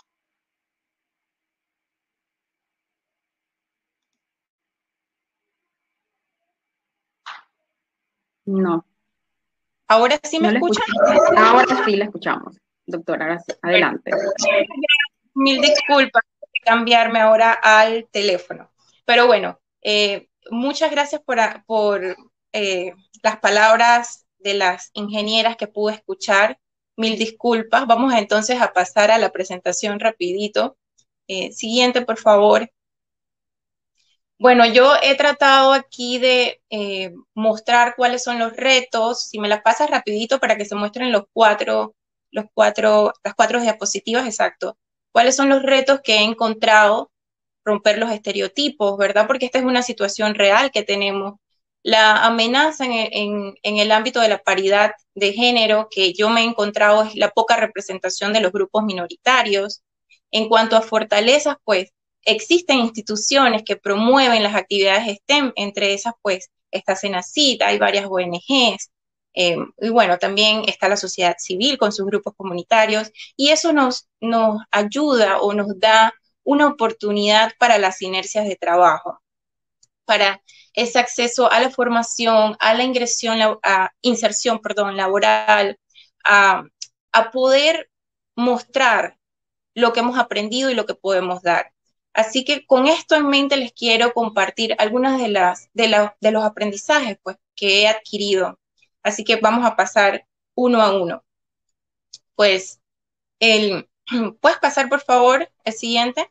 No. ¿Ahora sí me escuchan? Ahora sí la escuchamos, doctora. Adelante. Mil disculpas por cambiarme ahora al teléfono. Pero bueno, muchas gracias por las palabras de las ingenieras que pude escuchar. Mil disculpas. Vamos entonces a pasar a la presentación rapidito. Siguiente, por favor. Bueno, yo he tratado aquí de mostrar cuáles son los retos. Si me las pasas rapidito para que se muestren las cuatro diapositivas, exacto. ¿Cuáles son los retos que he encontrado? Romper los estereotipos, ¿verdad? Porque esta es una situación real que tenemos. La amenaza en el ámbito de la paridad de género que yo me he encontrado es la poca representación de los grupos minoritarios. En cuanto a fortalezas, pues, existen instituciones que promueven las actividades STEM, entre esas, pues, está CENACYT, hay varias ONGs, y bueno, también está la sociedad civil con sus grupos comunitarios, y eso nos ayuda o nos da una oportunidad para las sinergias de trabajo, para ese acceso a la formación, a la inserción laboral, a poder mostrar lo que hemos aprendido y lo que podemos dar. Así que con esto en mente les quiero compartir algunas de los aprendizajes, pues, que he adquirido. Así que vamos a pasar uno a uno. Pues, ¿puedes pasar, por favor, el siguiente?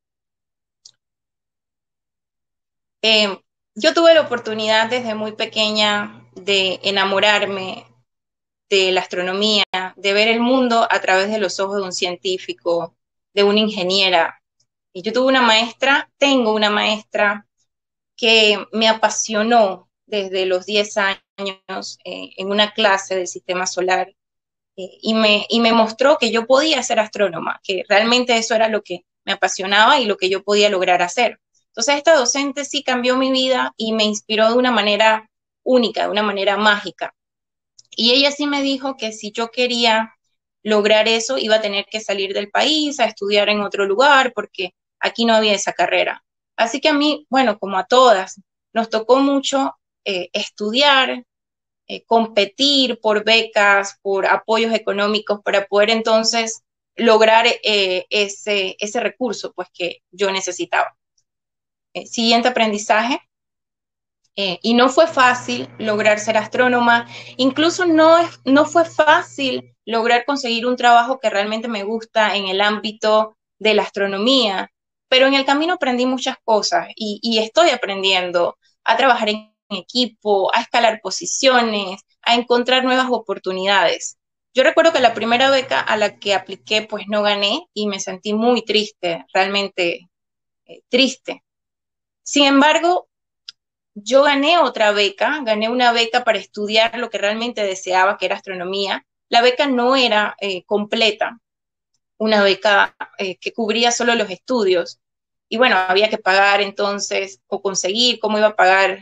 Yo tuve la oportunidad desde muy pequeña de enamorarme de la astronomía, de ver el mundo a través de los ojos de un científico, de una ingeniera. Y yo tengo una maestra que me apasionó desde los 10 años en una clase del sistema solar y me mostró que yo podía ser astrónoma, que realmente eso era lo que me apasionaba y lo que yo podía lograr hacer. Entonces esta docente sí cambió mi vida y me inspiró de una manera única, de una manera mágica. Y ella sí me dijo que si yo quería lograr eso, iba a tener que salir del país, a estudiar en otro lugar, porque aquí no había esa carrera. Así que a mí, bueno, como a todas, nos tocó mucho estudiar, competir por becas, por apoyos económicos para poder entonces lograr ese recurso pues, que yo necesitaba. Siguiente aprendizaje. Y no fue fácil lograr ser astrónoma, incluso no fue fácil lograr conseguir un trabajo que realmente me gusta en el ámbito de la astronomía, pero en el camino aprendí muchas cosas y estoy aprendiendo a trabajar en equipo, a escalar posiciones, a encontrar nuevas oportunidades. Yo recuerdo que la primera beca a la que apliqué pues no gané y me sentí muy triste, realmente triste. Sin embargo, yo gané otra beca, gané una beca para estudiar lo que realmente deseaba, que era astronomía. La beca no era completa, una beca que cubría solo los estudios. Y bueno, había que pagar entonces, o conseguir cómo iba a pagar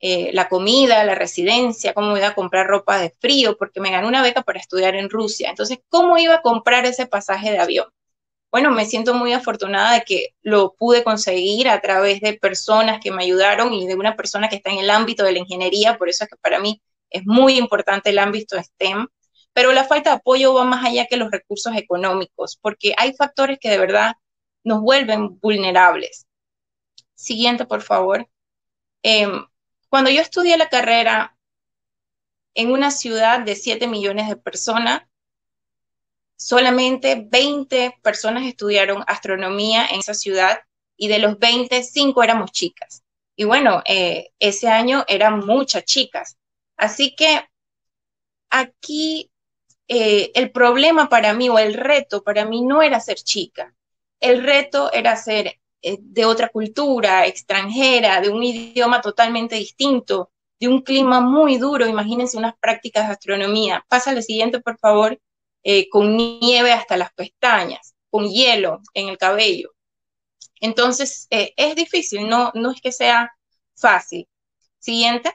la comida, la residencia, cómo iba a comprar ropa de frío, porque me gané una beca para estudiar en Rusia. Entonces, ¿cómo iba a comprar ese pasaje de avión? Bueno, me siento muy afortunada de que lo pude conseguir a través de personas que me ayudaron y de una persona que está en el ámbito de la ingeniería, por eso es que para mí es muy importante el ámbito STEM, pero la falta de apoyo va más allá que los recursos económicos, porque hay factores que de verdad nos vuelven vulnerables. Siguiente, por favor. Cuando yo estudié la carrera en una ciudad de 7 millones de personas, solamente 20 personas estudiaron astronomía en esa ciudad y de los 20, 5 éramos chicas. Y bueno, ese año eran muchas chicas. Así que aquí el problema para mí o el reto para mí no era ser chica. El reto era ser de otra cultura, extranjera, de un idioma totalmente distinto, de un clima muy duro. Imagínense unas prácticas de astronomía. Pasa lo siguiente, por favor. Con nieve hasta las pestañas, con hielo en el cabello. Entonces, es difícil, no es que sea fácil. Siguiente.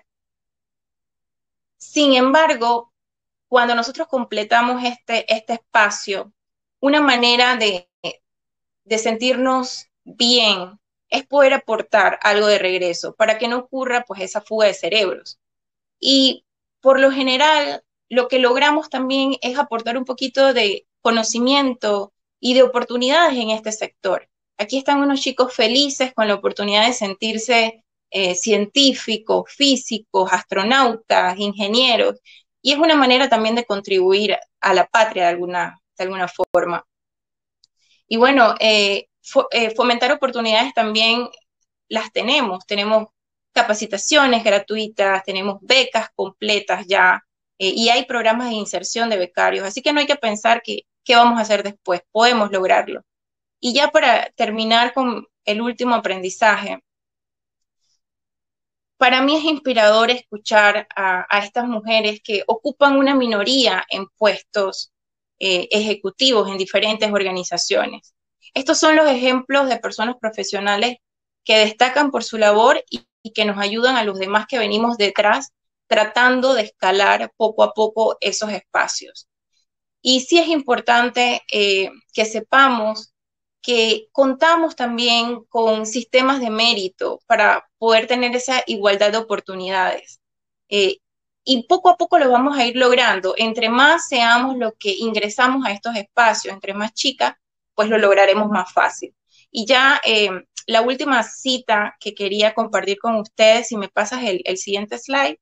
Sin embargo, cuando nosotros completamos este espacio, una manera de sentirnos bien es poder aportar algo de regreso para que no ocurra pues esa fuga de cerebros. Y por lo general, lo que logramos también es aportar un poquito de conocimiento y de oportunidades en este sector. Aquí están unos chicos felices con la oportunidad de sentirse científicos, físicos, astronautas, ingenieros, y es una manera también de contribuir a la patria de alguna forma. Y bueno, fomentar oportunidades también las tenemos capacitaciones gratuitas, tenemos becas completas ya, y hay programas de inserción de becarios, así que no hay que pensar qué vamos a hacer después, podemos lograrlo. Y ya para terminar con el último aprendizaje, para mí es inspirador escuchar a estas mujeres que ocupan una minoría en puestos ejecutivos en diferentes organizaciones. Estos son los ejemplos de personas profesionales que destacan por su labor y que nos ayudan a los demás que venimos detrás, tratando de escalar poco a poco esos espacios. Y sí es importante que sepamos que contamos también con sistemas de mérito para poder tener esa igualdad de oportunidades. Y poco a poco lo vamos a ir logrando. Entre más seamos los que ingresamos a estos espacios, entre más chicas, pues lo lograremos más fácil. Y ya la última cita que quería compartir con ustedes, si me pasas el siguiente slide,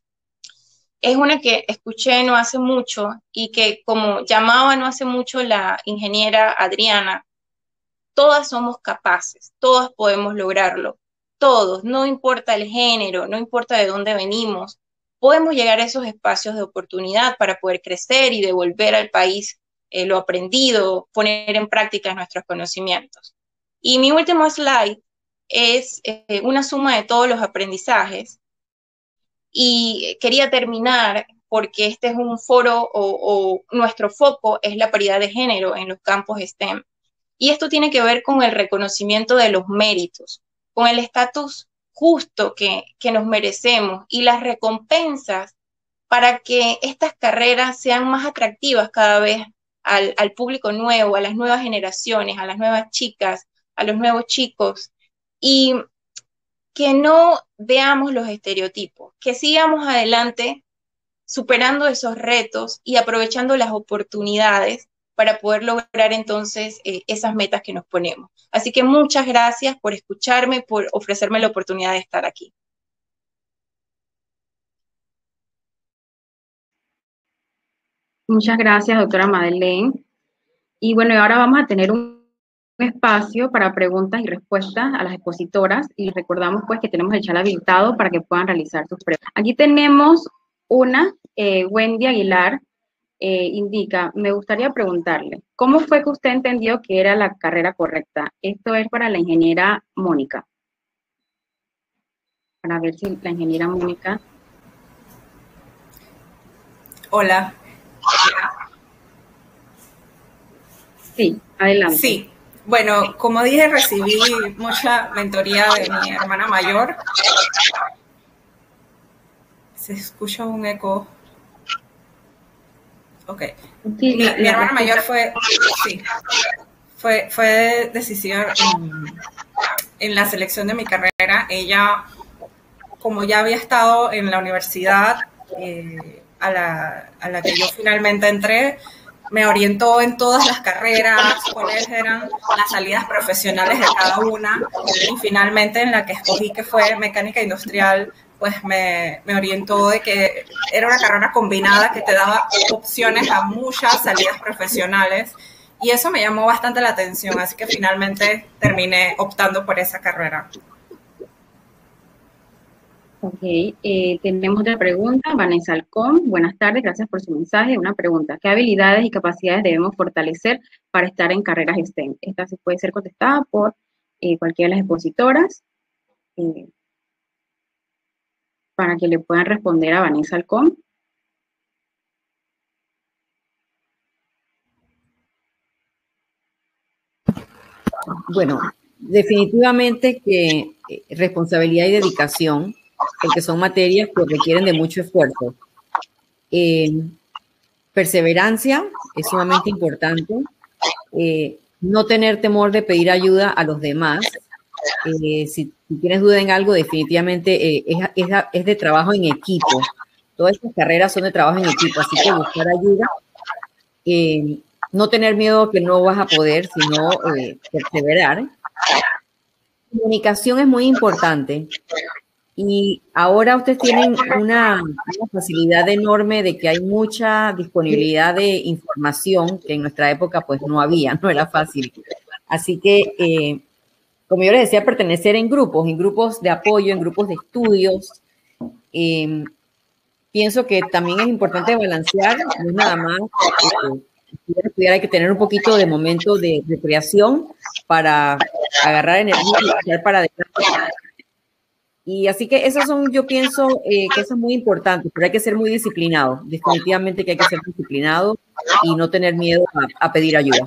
es una que escuché no hace mucho y que como llamaba no hace mucho la ingeniera Adriana, todas somos capaces, todas podemos lograrlo, todos, no importa el género, no importa de dónde venimos, podemos llegar a esos espacios de oportunidad para poder crecer y devolver al país lo aprendido, poner en práctica nuestros conocimientos. Y mi último slide es una suma de todos los aprendizajes. Y quería terminar porque este es un foro o nuestro foco es la paridad de género en los campos STEM. Y esto tiene que ver con el reconocimiento de los méritos, con el estatus justo que nos merecemos y las recompensas para que estas carreras sean más atractivas cada vez al público nuevo, a las nuevas generaciones, a las nuevas chicas, a los nuevos chicos. Y que no veamos los estereotipos, que sigamos adelante superando esos retos y aprovechando las oportunidades para poder lograr entonces esas metas que nos ponemos. Así que muchas gracias por escucharme, por ofrecerme la oportunidad de estar aquí. Muchas gracias, doctora Madeleine. Y bueno, ahora vamos a tener un espacio para preguntas y respuestas a las expositoras y recordamos pues que tenemos el chat habilitado para que puedan realizar sus preguntas. Aquí tenemos una, Wendy Aguilar, indica, me gustaría preguntarle, ¿cómo fue que usted entendió que era la carrera correcta? Esto es para la ingeniera Mónica. Para ver si la ingeniera Mónica. Hola. Sí, adelante. Sí, bueno, como dije, recibí mucha mentoría de mi hermana mayor Se escucha un eco. Ok. Sí, mi hermana mayor fue decisiva en la selección de mi carrera. Ella, como ya había estado en la universidad a la que yo finalmente entré, me orientó en todas las carreras, cuáles eran las salidas profesionales de cada una, y finalmente en la que escogí, que fue mecánica industrial, pues me orientó de que era una carrera combinada que te daba opciones a muchas salidas profesionales, y eso me llamó bastante la atención, así que finalmente terminé optando por esa carrera. Ok, tenemos otra pregunta, Vanessa Alcón. Buenas tardes, gracias por su mensaje. Una pregunta, ¿qué habilidades y capacidades debemos fortalecer para estar en carreras STEM? Esta se puede ser contestada por cualquiera de las expositoras para que le puedan responder a Vanessa Alcón. Bueno, definitivamente que responsabilidad y dedicación, porque son materias que requieren de mucho esfuerzo. Perseverancia es sumamente importante. No tener temor de pedir ayuda a los demás. Si tienes duda en algo, definitivamente es de trabajo en equipo. Todas estas carreras son de trabajo en equipo, así que buscar ayuda. No tener miedo que no vas a poder, sino perseverar. Comunicación es muy importante. Y ahora ustedes tienen una facilidad enorme de que hay mucha disponibilidad de información que en nuestra época pues no había, no era fácil. Así que, como yo les decía, pertenecer en grupos de apoyo, en grupos de estudios. Pienso que también es importante balancear, no es nada más. Hay que tener un poquito de momento de recreación para agarrar energía y echar para adelante. Y así que esas son, yo pienso, cosas muy importantes, pero hay que ser muy disciplinado. Definitivamente que hay que ser disciplinado y no tener miedo a pedir ayuda.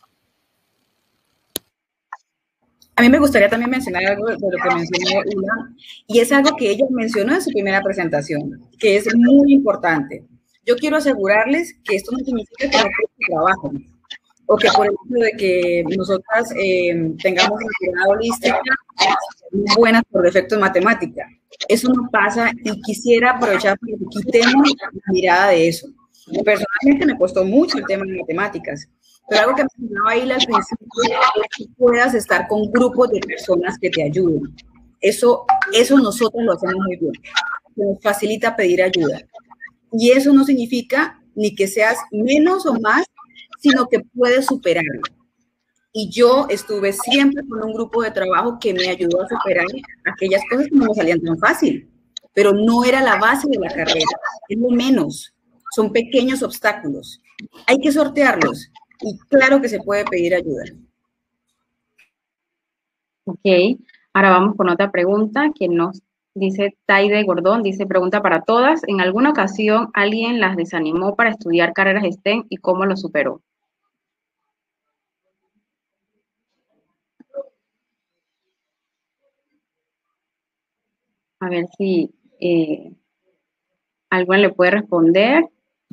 A mí me gustaría también mencionar algo de lo que mencionó Una, y es algo que ella mencionó en su primera presentación, que es muy importante. Yo quiero asegurarles que esto no significa que no trabajo, o que por el hecho de que nosotras tengamos una mirada holística buenas por defecto en matemática. Eso no pasa y quisiera aprovechar para que quitemos la mirada de eso. Personalmente me costó mucho el tema de matemáticas, pero algo que mencionaba ahí al principio es que puedas estar con grupos de personas que te ayuden. Eso nosotros lo hacemos muy bien. Nos facilita pedir ayuda. Y eso no significa ni que seas menos o más, sino que puedes superarlo. Y yo estuve siempre con un grupo de trabajo que me ayudó a superar aquellas cosas que no me salían tan fácil, pero no era la base de la carrera, es lo menos, son pequeños obstáculos. Hay que sortearlos y claro que se puede pedir ayuda. Ok, ahora vamos con otra pregunta que nos dice Taide Gordón, dice, pregunta para todas, ¿en alguna ocasión alguien las desanimó para estudiar carreras STEM y cómo lo superó? A ver si alguien le puede responder.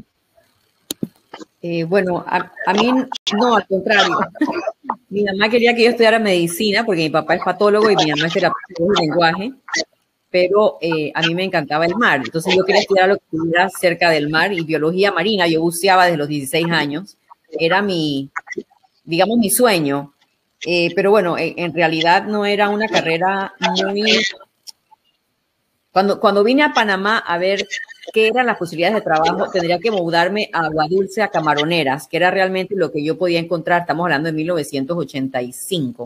Bueno, a mí no, al contrario. Mi mamá quería que yo estudiara medicina porque mi papá es patólogo y mi mamá es terapeuta de lenguaje, pero a mí me encantaba el mar. Entonces yo quería estudiar lo que estuviera cerca del mar y biología marina. Yo buceaba desde los 16 años. Era digamos, mi sueño. Pero bueno, en realidad no era una carrera muy... Cuando vine a Panamá a ver qué eran las posibilidades de trabajo, tendría que mudarme a Aguadulce, a Camaroneras, que era realmente lo que yo podía encontrar. Estamos hablando de 1985.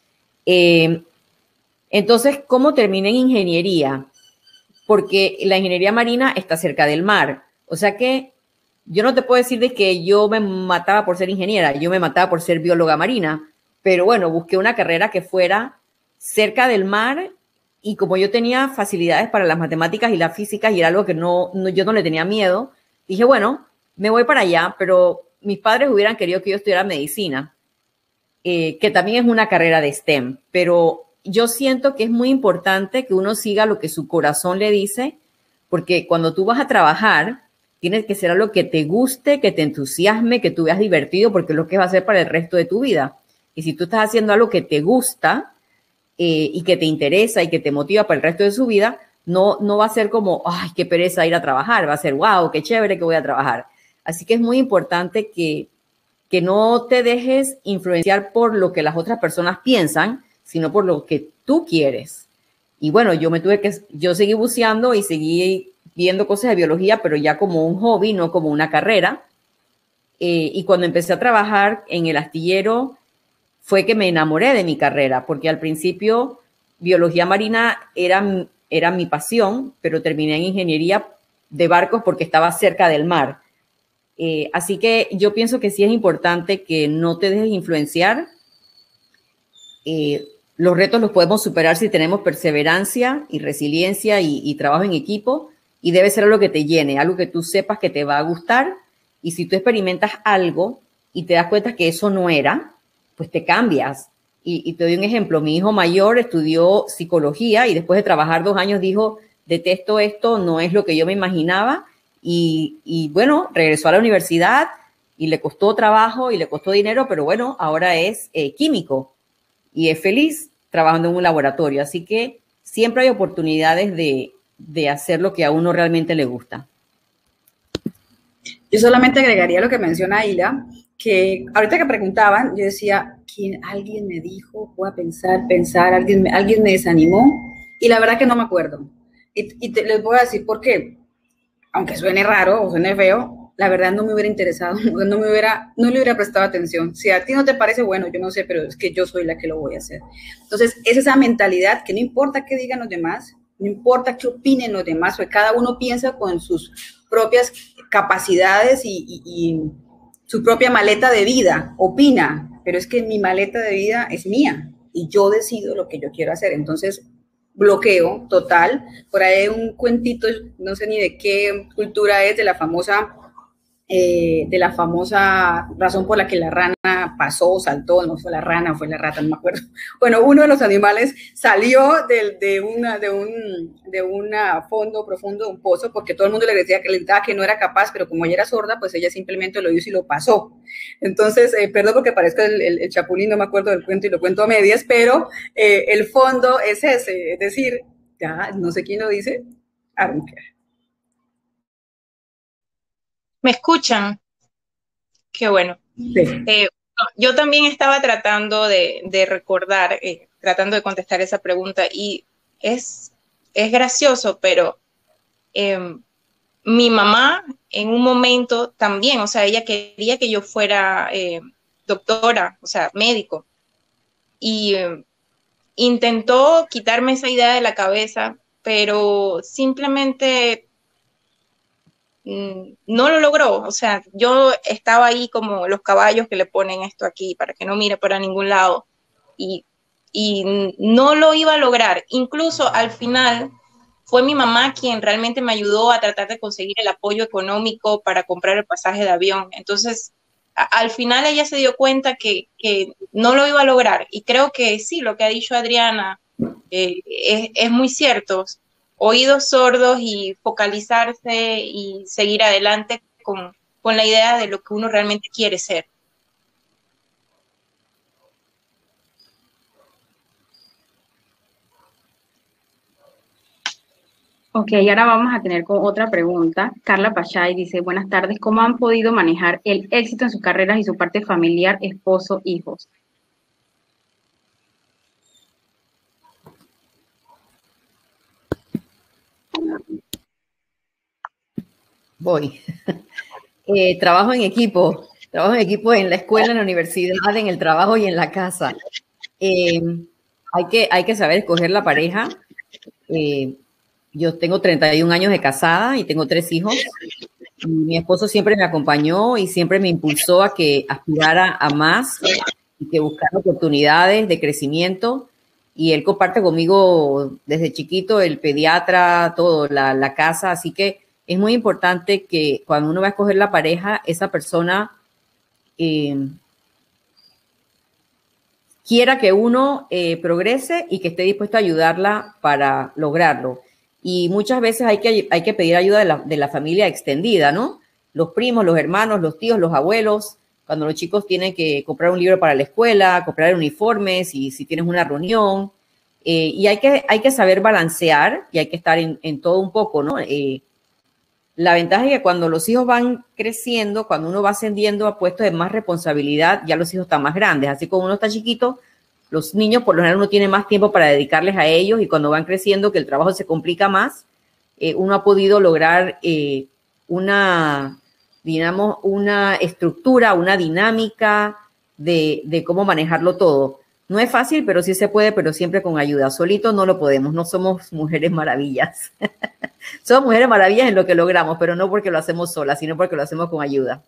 Entonces, ¿cómo terminé en ingeniería? Porque la ingeniería marina está cerca del mar. O sea que yo no te puedo decir de que yo me mataba por ser ingeniera, yo me mataba por ser bióloga marina. Pero bueno, busqué una carrera que fuera cerca del mar. Y como yo tenía facilidades para las matemáticas y la física y era algo que yo no le tenía miedo, dije, bueno, me voy para allá, pero mis padres hubieran querido que yo estudiara medicina, que también es una carrera de STEM, pero yo siento que es muy importante que uno siga lo que su corazón le dice, porque cuando tú vas a trabajar, tienes que ser algo que te guste, que te entusiasme, que tú veas divertido, porque es lo que va a ser para el resto de tu vida. Y si tú estás haciendo algo que te gusta y que te interesa y que te motiva para el resto de su vida, no va a ser como, ay, qué pereza ir a trabajar, va a ser, wow, qué chévere que voy a trabajar. Así que es muy importante que no te dejes influenciar por lo que las otras personas piensan, sino por lo que tú quieres. Y bueno, yo seguí buceando y seguí viendo cosas de biología, pero ya como un hobby, no como una carrera. Y cuando empecé a trabajar en el astillero, fue que me enamoré de mi carrera, porque al principio biología marina era mi pasión, pero terminé en ingeniería de barcos porque estaba cerca del mar. Así que yo pienso que sí es importante que no te dejes influenciar. Los retos los podemos superar si tenemos perseverancia y resiliencia y trabajo en equipo, y debe ser algo que te llene, algo que tú sepas que te va a gustar, y si tú experimentas algo y te das cuenta que eso no era, pues te cambias. Y te doy un ejemplo, mi hijo mayor estudió psicología y después de trabajar 2 años dijo, detesto esto, no es lo que yo me imaginaba, y bueno, regresó a la universidad y le costó trabajo y le costó dinero, pero bueno, ahora es químico y es feliz trabajando en un laboratorio. Así que siempre hay oportunidades de hacer lo que a uno realmente le gusta. Yo solamente agregaría lo que menciona Hila, que ahorita que preguntaban, yo decía, alguien me dijo, voy a pensar, alguien me desanimó, y la verdad que no me acuerdo. Les voy a decir por qué. Aunque suene raro o suene feo, la verdad no me hubiera interesado, no le hubiera prestado atención. Si a ti no te parece bueno, yo no sé, pero es que yo soy la que lo voy a hacer. Entonces, es esa mentalidad que no importa qué digan los demás, no importa qué opinen los demás, porque cada uno piensa con sus propias capacidades y su propia maleta de vida, opina, pero es que mi maleta de vida es mía y yo decido lo que yo quiero hacer. Entonces, bloqueo total. Por ahí hay un cuentito, no sé ni de qué cultura es, de la famosa razón por la que la rana pasó, saltó, no fue la rana, fue la rata, no me acuerdo. Bueno, uno de los animales salió de un fondo profundo, de un pozo, porque todo el mundo le decía que no era capaz, pero como ella era sorda, pues ella simplemente lo hizo y lo pasó. Entonces, perdón porque parezca el chapulín, no me acuerdo del cuento y lo cuento a medias, pero el fondo es ese, es decir, ya no sé quién lo dice, arrancar. ¿Me escuchan? Qué bueno. Sí. Yo también estaba tratando de recordar, tratando de contestar esa pregunta, y es gracioso, pero mi mamá en un momento también, o sea, ella quería que yo fuera doctora, o sea, médico, y intentó quitarme esa idea de la cabeza, pero simplemente no lo logró. O sea, yo estaba ahí como los caballos que le ponen esto aquí para que no mire para ningún lado, y no lo iba a lograr. Incluso al final fue mi mamá quien realmente me ayudó a tratar de conseguir el apoyo económico para comprar el pasaje de avión. Entonces, al final ella se dio cuenta que no lo iba a lograr, y creo que sí, lo que ha dicho Adriana es muy cierto. Oídos sordos y focalizarse y seguir adelante con la idea de lo que uno realmente quiere ser. Ok, ahora vamos a tener con otra pregunta. Carla Pachay dice, buenas tardes, ¿cómo han podido manejar el éxito en sus carreras y su parte familiar, esposo, hijos? Voy. Trabajo en equipo en la escuela, en la universidad, en el trabajo y en la casa. Hay que saber escoger la pareja. Yo tengo 31 años de casada y tengo 3 hijos. Mi esposo siempre me acompañó y siempre me impulsó a que aspirara a más y que buscara oportunidades de crecimiento. Y él comparte conmigo desde chiquito el pediatra, todo, la casa. Así que es muy importante que cuando uno va a escoger la pareja, esa persona quiera que uno progrese y que esté dispuesto a ayudarla para lograrlo. y muchas veces hay que pedir ayuda de la familia extendida, ¿no? Los primos, los hermanos, los tíos, los abuelos, cuando los chicos tienen que comprar un libro para la escuela, comprar uniformes, y si tienes una reunión, y hay que saber balancear y hay que estar en todo un poco, ¿no? La ventaja es que cuando los hijos van creciendo, cuando uno va ascendiendo a puestos de más responsabilidad, ya los hijos están más grandes. Así como uno está chiquito, los niños por lo general uno tiene más tiempo para dedicarles a ellos, y cuando van creciendo, que el trabajo se complica más, uno ha podido lograr una estructura, una dinámica de cómo manejarlo todo. No es fácil, pero sí se puede, pero siempre con ayuda. Solito no lo podemos, no somos mujeres maravillas. Somos mujeres maravillas en lo que logramos, pero no porque lo hacemos solas, sino porque lo hacemos con ayuda.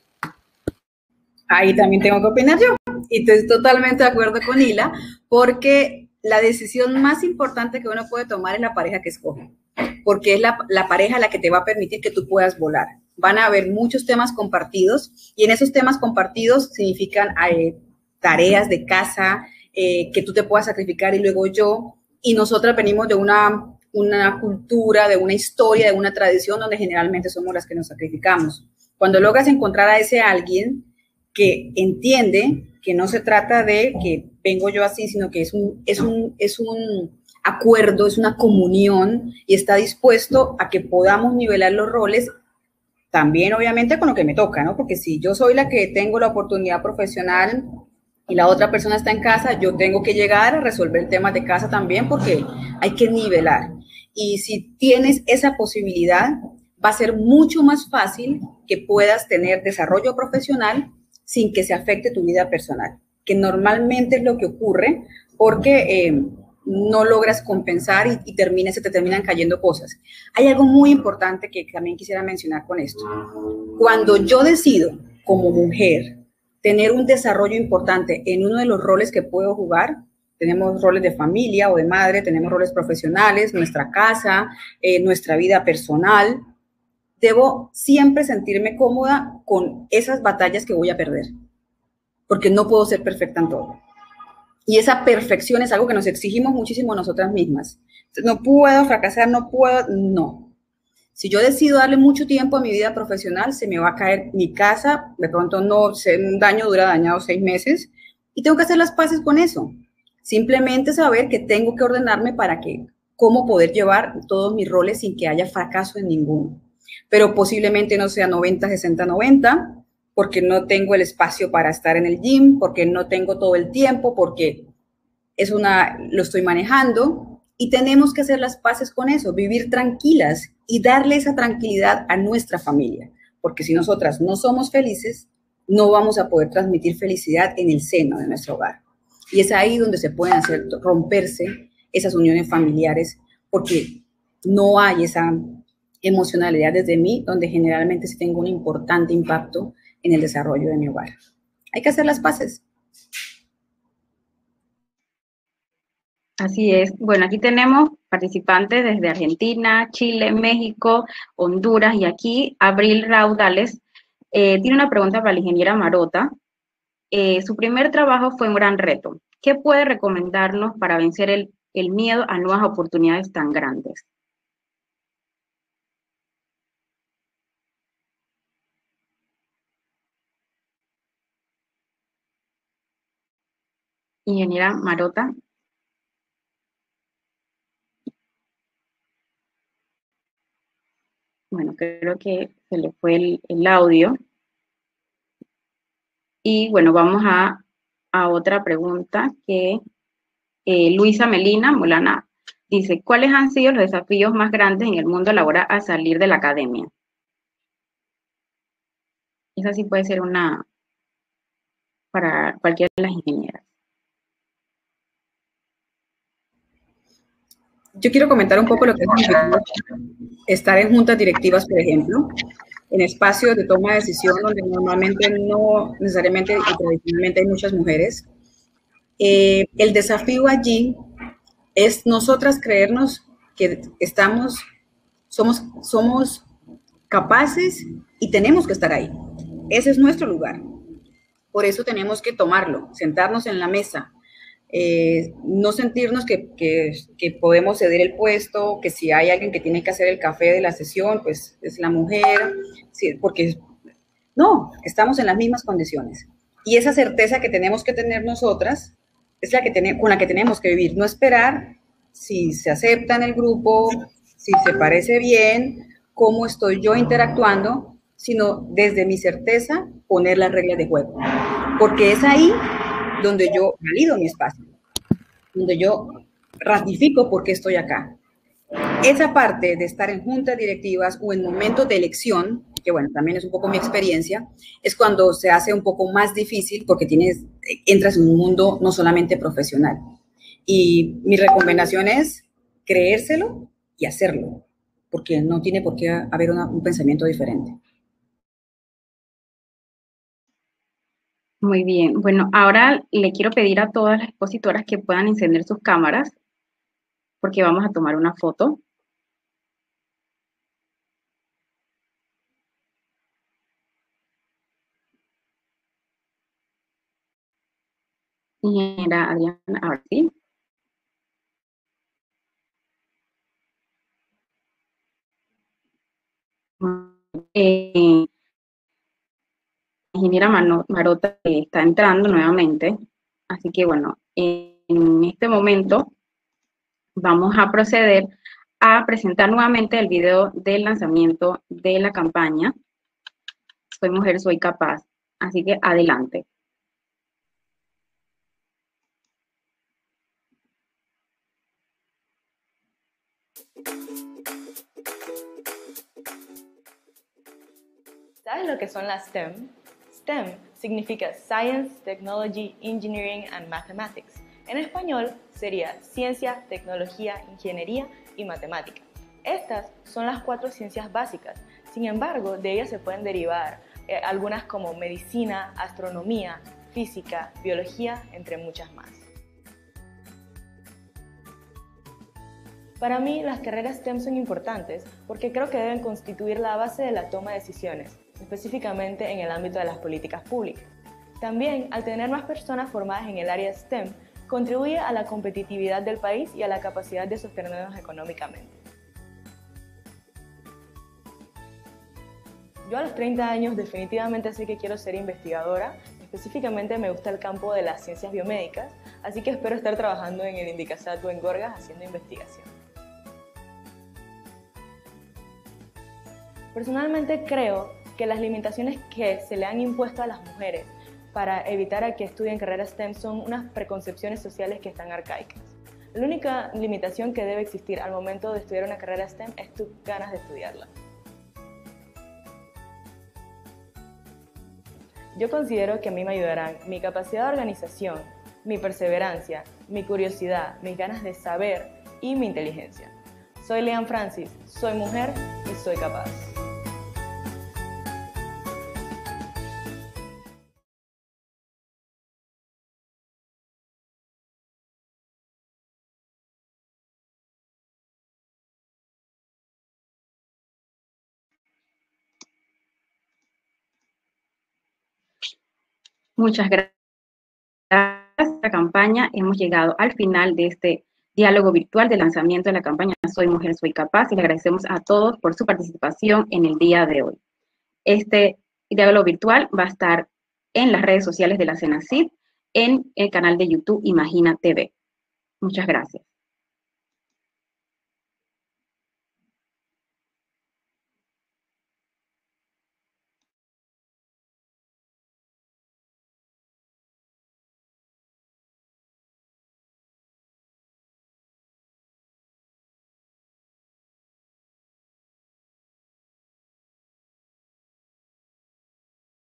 Ahí también tengo que opinar yo, y estoy totalmente de acuerdo con Hila, porque la decisión más importante que uno puede tomar es la pareja que escoge, porque es la pareja la que te va a permitir que tú puedas volar. Van a haber muchos temas compartidos, y en esos temas compartidos significan tareas de casa, que tú te puedas sacrificar y luego yo, y nosotras venimos de una cultura, de una historia, de una tradición donde generalmente somos las que nos sacrificamos. Cuando logras encontrar a ese alguien que entiende que no se trata de que vengo yo así, sino que es un acuerdo, es una comunión, y está dispuesto a que podamos nivelar los roles, también obviamente con lo que me toca, ¿no? Porque si yo soy la que tengo la oportunidad profesional y la otra persona está en casa, yo tengo que llegar a resolver temas de casa también, porque hay que nivelar. Y si tienes esa posibilidad, va a ser mucho más fácil que puedas tener desarrollo profesional sin que se afecte tu vida personal, que normalmente es lo que ocurre porque no logras compensar y se te terminan cayendo cosas. Hay algo muy importante que también quisiera mencionar con esto. Cuando yo decido como mujer tener un desarrollo importante en uno de los roles que puedo jugar, tenemos roles de familia o de madre, tenemos roles profesionales, nuestra casa, nuestra vida personal, debo siempre sentirme cómoda con esas batallas que voy a perder, porque no puedo ser perfecta en todo. Y esa perfección es algo que nos exigimos muchísimo nosotras mismas. No puedo fracasar, no. Si yo decido darle mucho tiempo a mi vida profesional, se me va a caer mi casa, de pronto no sé, un daño dura dañado 6 meses, y tengo que hacer las paces con eso. Simplemente saber que tengo que ordenarme para cómo poder llevar todos mis roles sin que haya fracaso en ninguno. Pero posiblemente no sea 90, 60, 90, porque no tengo el espacio para estar en el gym, porque no tengo todo el tiempo, porque lo estoy manejando, y tenemos que hacer las paces con eso, vivir tranquilas y darle esa tranquilidad a nuestra familia, porque si nosotras no somos felices, no vamos a poder transmitir felicidad en el seno de nuestro hogar. Y es ahí donde se pueden romperse esas uniones familiares, porque no hay esa emocionalidad desde mí, donde generalmente sí tengo un importante impacto en el desarrollo de mi hogar. Hay que hacer las paces. Así es. Bueno, aquí tenemos participantes desde Argentina, Chile, México, Honduras, y aquí Abril Raudales tiene una pregunta para la ingeniera Marota. Su primer trabajo fue un gran reto. ¿Qué puede recomendarnos para vencer el miedo a nuevas oportunidades tan grandes? Ingeniera Marota. Bueno, creo que se le fue el audio. Y bueno, vamos a otra pregunta que Luisa Melina Molana dice, ¿cuáles han sido los desafíos más grandes en el mundo laboral al salir de la academia? Esa sí puede ser una para cualquiera de las ingenieras. Yo quiero comentar un poco lo que es estar en juntas directivas, por ejemplo, en espacios de toma de decisión donde normalmente no necesariamente y tradicionalmente hay muchas mujeres. El desafío allí es nosotras creernos que somos capaces y tenemos que estar ahí. Ese es nuestro lugar. Por eso tenemos que tomarlo, sentarnos en la mesa, no sentirnos que podemos ceder el puesto, que si hay alguien que tiene que hacer el café de la sesión, pues es la mujer, sí, porque no, estamos en las mismas condiciones. Y esa certeza que tenemos que tener nosotras es con la que tenemos que vivir, no esperar si se acepta en el grupo, si se parece bien, cómo estoy yo interactuando, sino desde mi certeza poner las reglas de juego. Porque es ahí donde yo valido mi espacio, donde yo ratifico por qué estoy acá. Esa parte de estar en juntas directivas o en momentos de elección, que bueno, también es un poco mi experiencia, es cuando se hace un poco más difícil porque entras en un mundo no solamente profesional. Y mi recomendación es creérselo y hacerlo, porque no tiene por qué haber un pensamiento diferente. Muy bien. Bueno, ahora le quiero pedir a todas las expositoras que puedan encender sus cámaras porque vamos a tomar una foto. Ingeniera Adriana, ahora sí. Ingeniera Marota está entrando nuevamente, así que bueno, en este momento vamos a proceder a presentar nuevamente el video del lanzamiento de la campaña Soy Mujer, Soy Capaz, así que adelante. ¿Sabes lo que son las STEM? STEM significa Science, Technology, Engineering and Mathematics. En español sería Ciencia, Tecnología, Ingeniería y Matemática. Estas son las 4 ciencias básicas. Sin embargo, de ellas se pueden derivar algunas como medicina, astronomía, física, biología, entre muchas más. Para mí, las carreras STEM son importantes porque creo que deben constituir la base de la toma de decisiones, específicamente en el ámbito de las políticas públicas. También, al tener más personas formadas en el área STEM, contribuye a la competitividad del país y a la capacidad de sostenernos económicamente. Yo a los 30 años definitivamente sé que quiero ser investigadora, específicamente me gusta el campo de las ciencias biomédicas, así que espero estar trabajando en el Indicasat o en Gorgas haciendo investigación. Personalmente creo que las limitaciones que se le han impuesto a las mujeres para evitar a que estudien carreras STEM son unas preconcepciones sociales que están arcaicas. La única limitación que debe existir al momento de estudiar una carrera STEM es tus ganas de estudiarla. Yo considero que a mí me ayudarán mi capacidad de organización, mi perseverancia, mi curiosidad, mis ganas de saber y mi inteligencia. Soy Leanne Francis, soy mujer y soy capaz. Muchas gracias a esta campaña. Hemos llegado al final de este diálogo virtual de lanzamiento de la campaña Soy Mujer, Soy Capaz y le agradecemos a todos por su participación en el día de hoy. Este diálogo virtual va a estar en las redes sociales de la CENACIT, en el canal de YouTube Imagina TV. Muchas gracias.